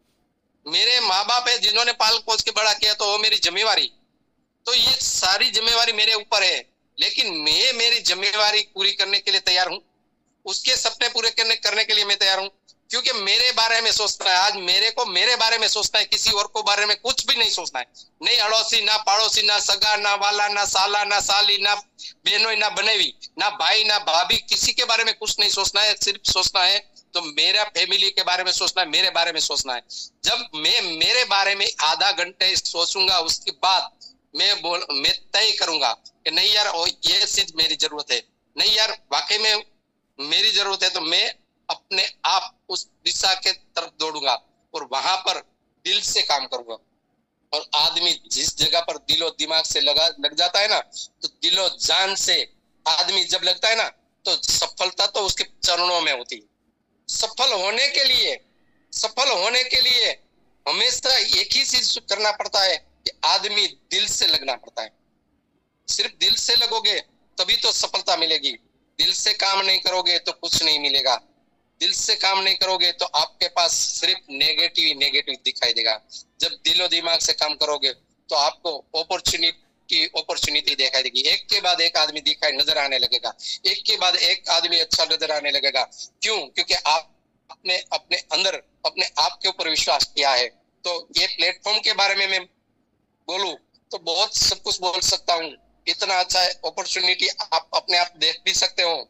मेरे माँ बाप है जिन्होंने पाल पोस के बड़ा किया, तो वो मेरी जिम्मेवारी। तो ये सारी जिम्मेवारी मेरे ऊपर है, लेकिन मैं मेरी जिम्मेवारी पूरी करने के लिए तैयार हूँ, उसके सपने पूरे करने करने के लिए मैं तैयार हूँ। क्योंकि मेरे बारे में सोचना है, आज मेरे को मेरे बारे में सोचना है, किसी और को बारे में कुछ भी नहीं सोचना है। नहीं अड़ोसी, ना पड़ोसी, ना सगा, ना वाला, ना साला, ना साली, ना बहनोई, ना बनेवी, ना भाई, ना भाभी, किसी के बारे में कुछ नहीं सोचना है। सिर्फ सोचना है तो मेरा फैमिली के बारे में सोचना है, मेरे बारे में सोचना है। जब मैं मेरे बारे में आधा घंटे सोचूंगा, उसके बाद मैं बोल मैं तय करूंगा कि नहीं यार ये चीज मेरी जरूरत है, नहीं यार वाकई में मेरी जरूरत है, तो मैं अपने आप उस दिशा के तरफ दौड़ूंगा और वहां पर दिल से काम करूंगा। और आदमी जिस जगह पर दिलो दिमाग से लगा लग जाता है ना, तो दिलो जान से आदमी जब लगता है ना, तो सफलता तो उसके चरणों में होती है। सफल होने के लिए सफल होने के लिए हमेशा एक ही चीज करना पड़ता है कि आदमी दिल से लगना पड़ता है। सिर्फ दिल से लगोगे तभी तो सफलता मिलेगी। दिल से काम नहीं करोगे तो कुछ नहीं मिलेगा। दिल से काम नहीं करोगे तो आपके पास सिर्फ नेगेटिव नेगेटिव दिखाई देगा। जब दिलो दिमाग से काम करोगे तो आपको अपॉर्चुनिटी अपॉर्चुनिटी दिखाई देगी। एक के बाद एक आदमी दिखाई नजर आने लगेगा, एक के बाद एक आदमी अच्छा नजर आने लगेगा। क्यों? क्योंकि आप अपने अपने अंदर अपने आप के ऊपर विश्वास किया है। तो ये प्लेटफॉर्म के बारे में मैं बोलूं तो बहुत सब कुछ बोल सकता हूँ। इतना अच्छा अपॉर्चुनिटी आप अपने आप देख भी सकते हो।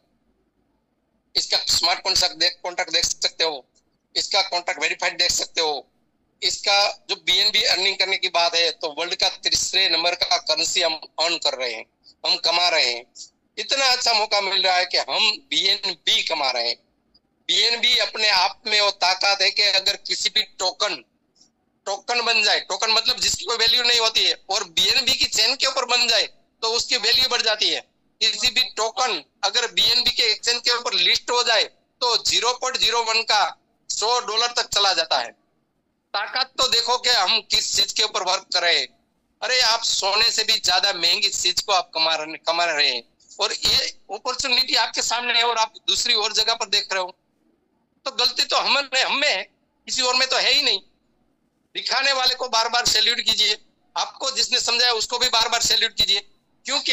इसका स्मार्ट कॉन्ट्रैक्ट देख कॉन्ट्रैक्ट देख सकते हो, इसका कॉन्ट्रैक्ट वेरीफाइड देख सकते हो। इसका जो बीएनबी अर्निंग करने की बात है, तो वर्ल्ड का तीसरे नंबर का करेंसी हम अर्न कर रहे हैं, हम कमा रहे हैं। इतना अच्छा मौका मिल रहा है कि हम बीएनबी कमा रहे हैं। बीएनबी अपने आप में वो ताकत है कि अगर किसी भी टोकन टोकन बन जाए, टोकन मतलब जिसकी कोई वैल्यू नहीं होती है, और बीएनबी की चेन के ऊपर बन जाए तो उसकी वैल्यू बढ़ जाती है। किसी भी टोकन अगर बीएनबी के एक्सचेंज के ऊपर लिस्ट हो जाए तो जीरो पॉइंट जीरो वन का सौ डॉलर तक चला जाता है। ताकत तो देखो कि हम किस चीज के ऊपर वर्क कर रहे हैं। अरे आप सोने से भी ज्यादा महंगी चीज को आप कमा रहे कमा रहे हैं, और ये अपॉर्चुनिटी आपके सामने है और आप दूसरी और जगह पर देख रहे हो। तो गलती तो हम हमें है, किसी और में तो है ही नहीं। दिखाने वाले को बार बार सैल्यूट कीजिए, आपको जिसने समझाया उसको भी बार बार सैल्यूट कीजिए, क्योंकि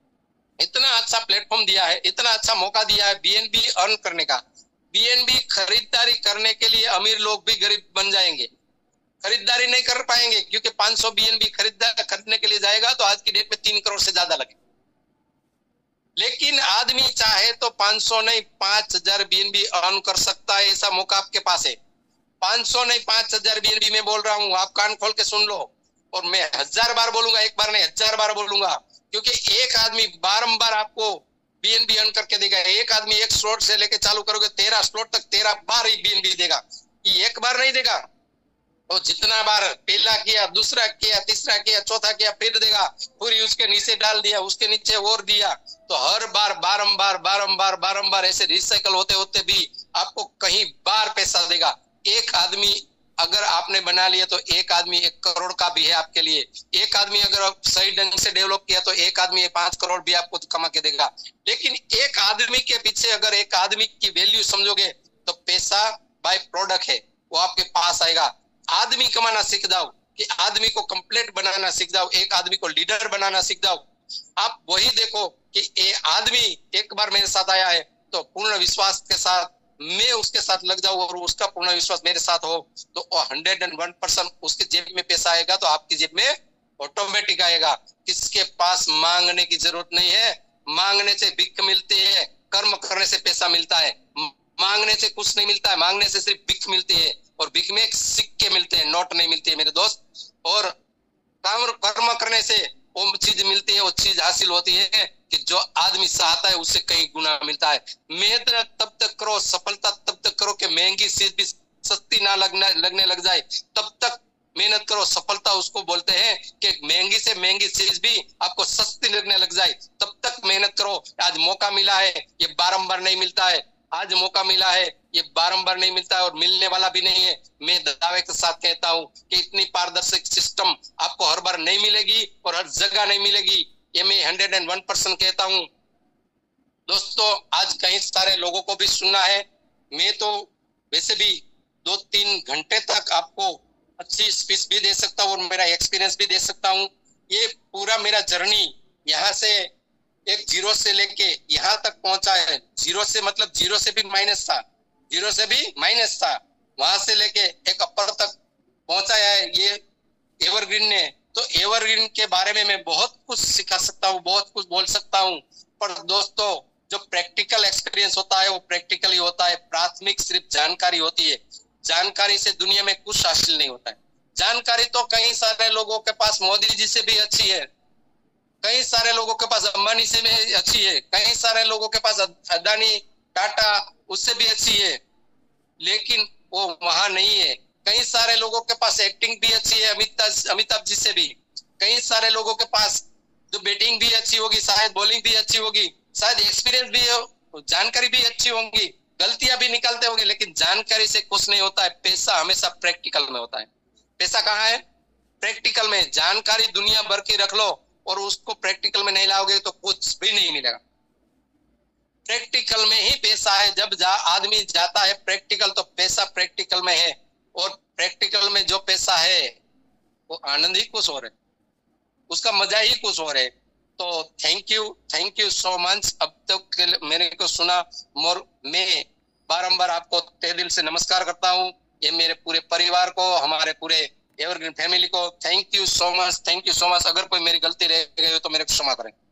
इतना अच्छा प्लेटफॉर्म दिया है, इतना अच्छा मौका दिया है बीएनबी अर्न करने का। बीएनबी खरीदारी करने के लिए अमीर लोग भी गरीब बन जाएंगे, खरीदारी नहीं कर पाएंगे, क्योंकि पांच सौ बीएनबी खरीदार खरीदने के लिए जाएगा तो आज की डेट में तीन करोड़ से ज्यादा लगे। लेकिन आदमी चाहे तो पांच सौ नहीं पांच हजार बीएनबी अर्न कर सकता है। ऐसा मौका आपके पास है। पांच सौ नहीं पांच हजार बीएनबी में बोल रहा हूँ, आप कान खोल के सुन लो। और मैं हजार बार बोलूंगा, एक बार नहीं हजार बार बोलूंगा, क्योंकि एक आदमी बारंबार आपको बीएनबी अर्न करके देगा। एक आदमी एक स्लॉट से लेके चालू करोगे तेरह स्लॉट तक तेरह बार ही बीएनबी देगा। ये एक बार नहीं देगा, और जितना बार पहला किया, दूसरा किया, तीसरा किया, चौथा किया, फिर देगा। पूरी उसके नीचे डाल दिया, उसके नीचे और दिया, तो हर बार बारंबार बारंबार बारंबार ऐसे रिसाइकल होते होते भी आपको कहीं बार पैसा देगा। एक आदमी अगर आपने बना लिया तो एक आदमी एक करोड़ का भी है आपके लिए। एक आदमी अगर सही ढंग से डेवलप किया तो एक आदमी पांच करोड़ भी आपको कमा के देगा। लेकिन एक आदमी के पीछे अगर एक आदमी की वैल्यू समझोगे तो पैसा बाय प्रोडक्ट है, वो आपके पास आएगा। आदमी कमाना सीख जाओ, कि आदमी को कंप्लीट बनाना सीख जाओ, एक आदमी को लीडर बनाना सीख जाओ। आप वही देखो कि ये आदमी एक बार मेरे साथ आया है तो पूर्ण विश्वास के साथ मैं उसके साथ लग जाऊं और उसका पूर्ण विश्वास मेरे साथ हो तो हंड्रेड एंड वन परसेंट उसके जेब में पैसा आएगा, तो आपकी जेब में ऑटोमेटिक आएगा। किसके पास मांगने की जरूरत नहीं है। मांगने से भिख मिलती है, कर्म करने से पैसा मिलता है। मांगने से कुछ नहीं मिलता है, मांगने से सिर्फ भिख मिलती है, और भिख में सिक्के मिलते हैं, नोट नहीं मिलती है मेरे दोस्त। और काम कर्म करने से वो चीज मिलती है, वो चीज हासिल होती है। कि जो आदमी चाहता है उससे कई गुना मिलता है। मेहनत तब तक करो, सफलता तब तक करो कि महंगी चीज भी सस्ती ना लगना लगने लग जाए, तब तक मेहनत करो। सफलता उसको बोलते हैं कि महंगी से महंगी चीज भी आपको सस्ती लगने लग जाए, तब तक मेहनत करो। आज मौका मिला है, ये बारंबार नहीं मिलता है। आज मौका मिला है, ये बारंबार नहीं मिलता है और मिलने वाला भी नहीं है। मैं दावे के साथ कहता हूं कि इतनी पारदर्शक सिस्टम आपको हर बार नहीं मिलेगी और हर जगह नहीं मिलेगी। ये मैं हंड्रेड एंड वन परसेंट कहता हूं। दोस्तों, आज कई सारे लोगों को भी सुनना है। मैं तो वैसे भी दो तीन घंटे तक आपको अच्छी स्पीच भी दे सकता हूँ और मेरा एक्सपीरियंस भी दे सकता हूँ। ये पूरा मेरा जर्नी यहाँ से एक जीरो से लेके यहाँ तक पहुंचा है। जीरो से मतलब जीरो से भी माइनस था, जीरो से भी माइनस था, वहां से लेके एक अपर तक पहुंचाया है ये एवरग्रीन ने। तो एवरग्रीन के बारे में मैं बहुत कुछ सिखा सकता हूँ, बहुत कुछ बोल सकता हूँ, पर दोस्तों जो प्रैक्टिकल एक्सपीरियंस होता है वो प्रैक्टिकल ही होता है। प्राथमिक सिर्फ जानकारी होती है, जानकारी से दुनिया में कुछ हासिल नहीं होता है। जानकारी तो कई सारे लोगों के पास मोदी जी से भी अच्छी है, कई सारे लोगों के पास अंबानी से भी अच्छी है, कई सारे लोगों के पास अदानी टाटा उससे भी अच्छी है, लेकिन वो वहां नहीं है। कई सारे लोगों के पास एक्टिंग भी अच्छी है अमिताभ अमिताभ जी से भी, कई सारे लोगों के पास जो बैटिंग भी अच्छी होगी, शायद बॉलिंग भी अच्छी होगी, शायद एक्सपीरियंस भी हो, जानकारी भी अच्छी होंगी, गलतियां भी निकालते होंगे, लेकिन जानकारी से कुछ नहीं होता है। पैसा हमेशा प्रैक्टिकल में होता है। पैसा कहाँ है? प्रैक्टिकल में। जानकारी दुनिया भर की रख लो और उसको प्रैक्टिकल में नहीं लाओगे तो कुछ भी नहीं मिलेगा। प्रैक्टिकल में ही पैसा है। जब जा आदमी जाता है प्रैक्टिकल तो पैसा प्रैक्टिकल में है, और प्रैक्टिकल में जो पैसा है वो आनंद ही कुछ और है, उसका मजा ही कुछ और है। तो thank you, thank you so much. अब तक तो मेरे को सुना, मोर मैं बारंबार आपको तहे दिल से नमस्कार करता हूँ। ये मेरे पूरे परिवार को, हमारे पूरे एवरग्रीन फैमिली को thank you so much, thank you so much. अगर कोई मेरी गलती रह गई हो तो मेरे को क्षमा करें।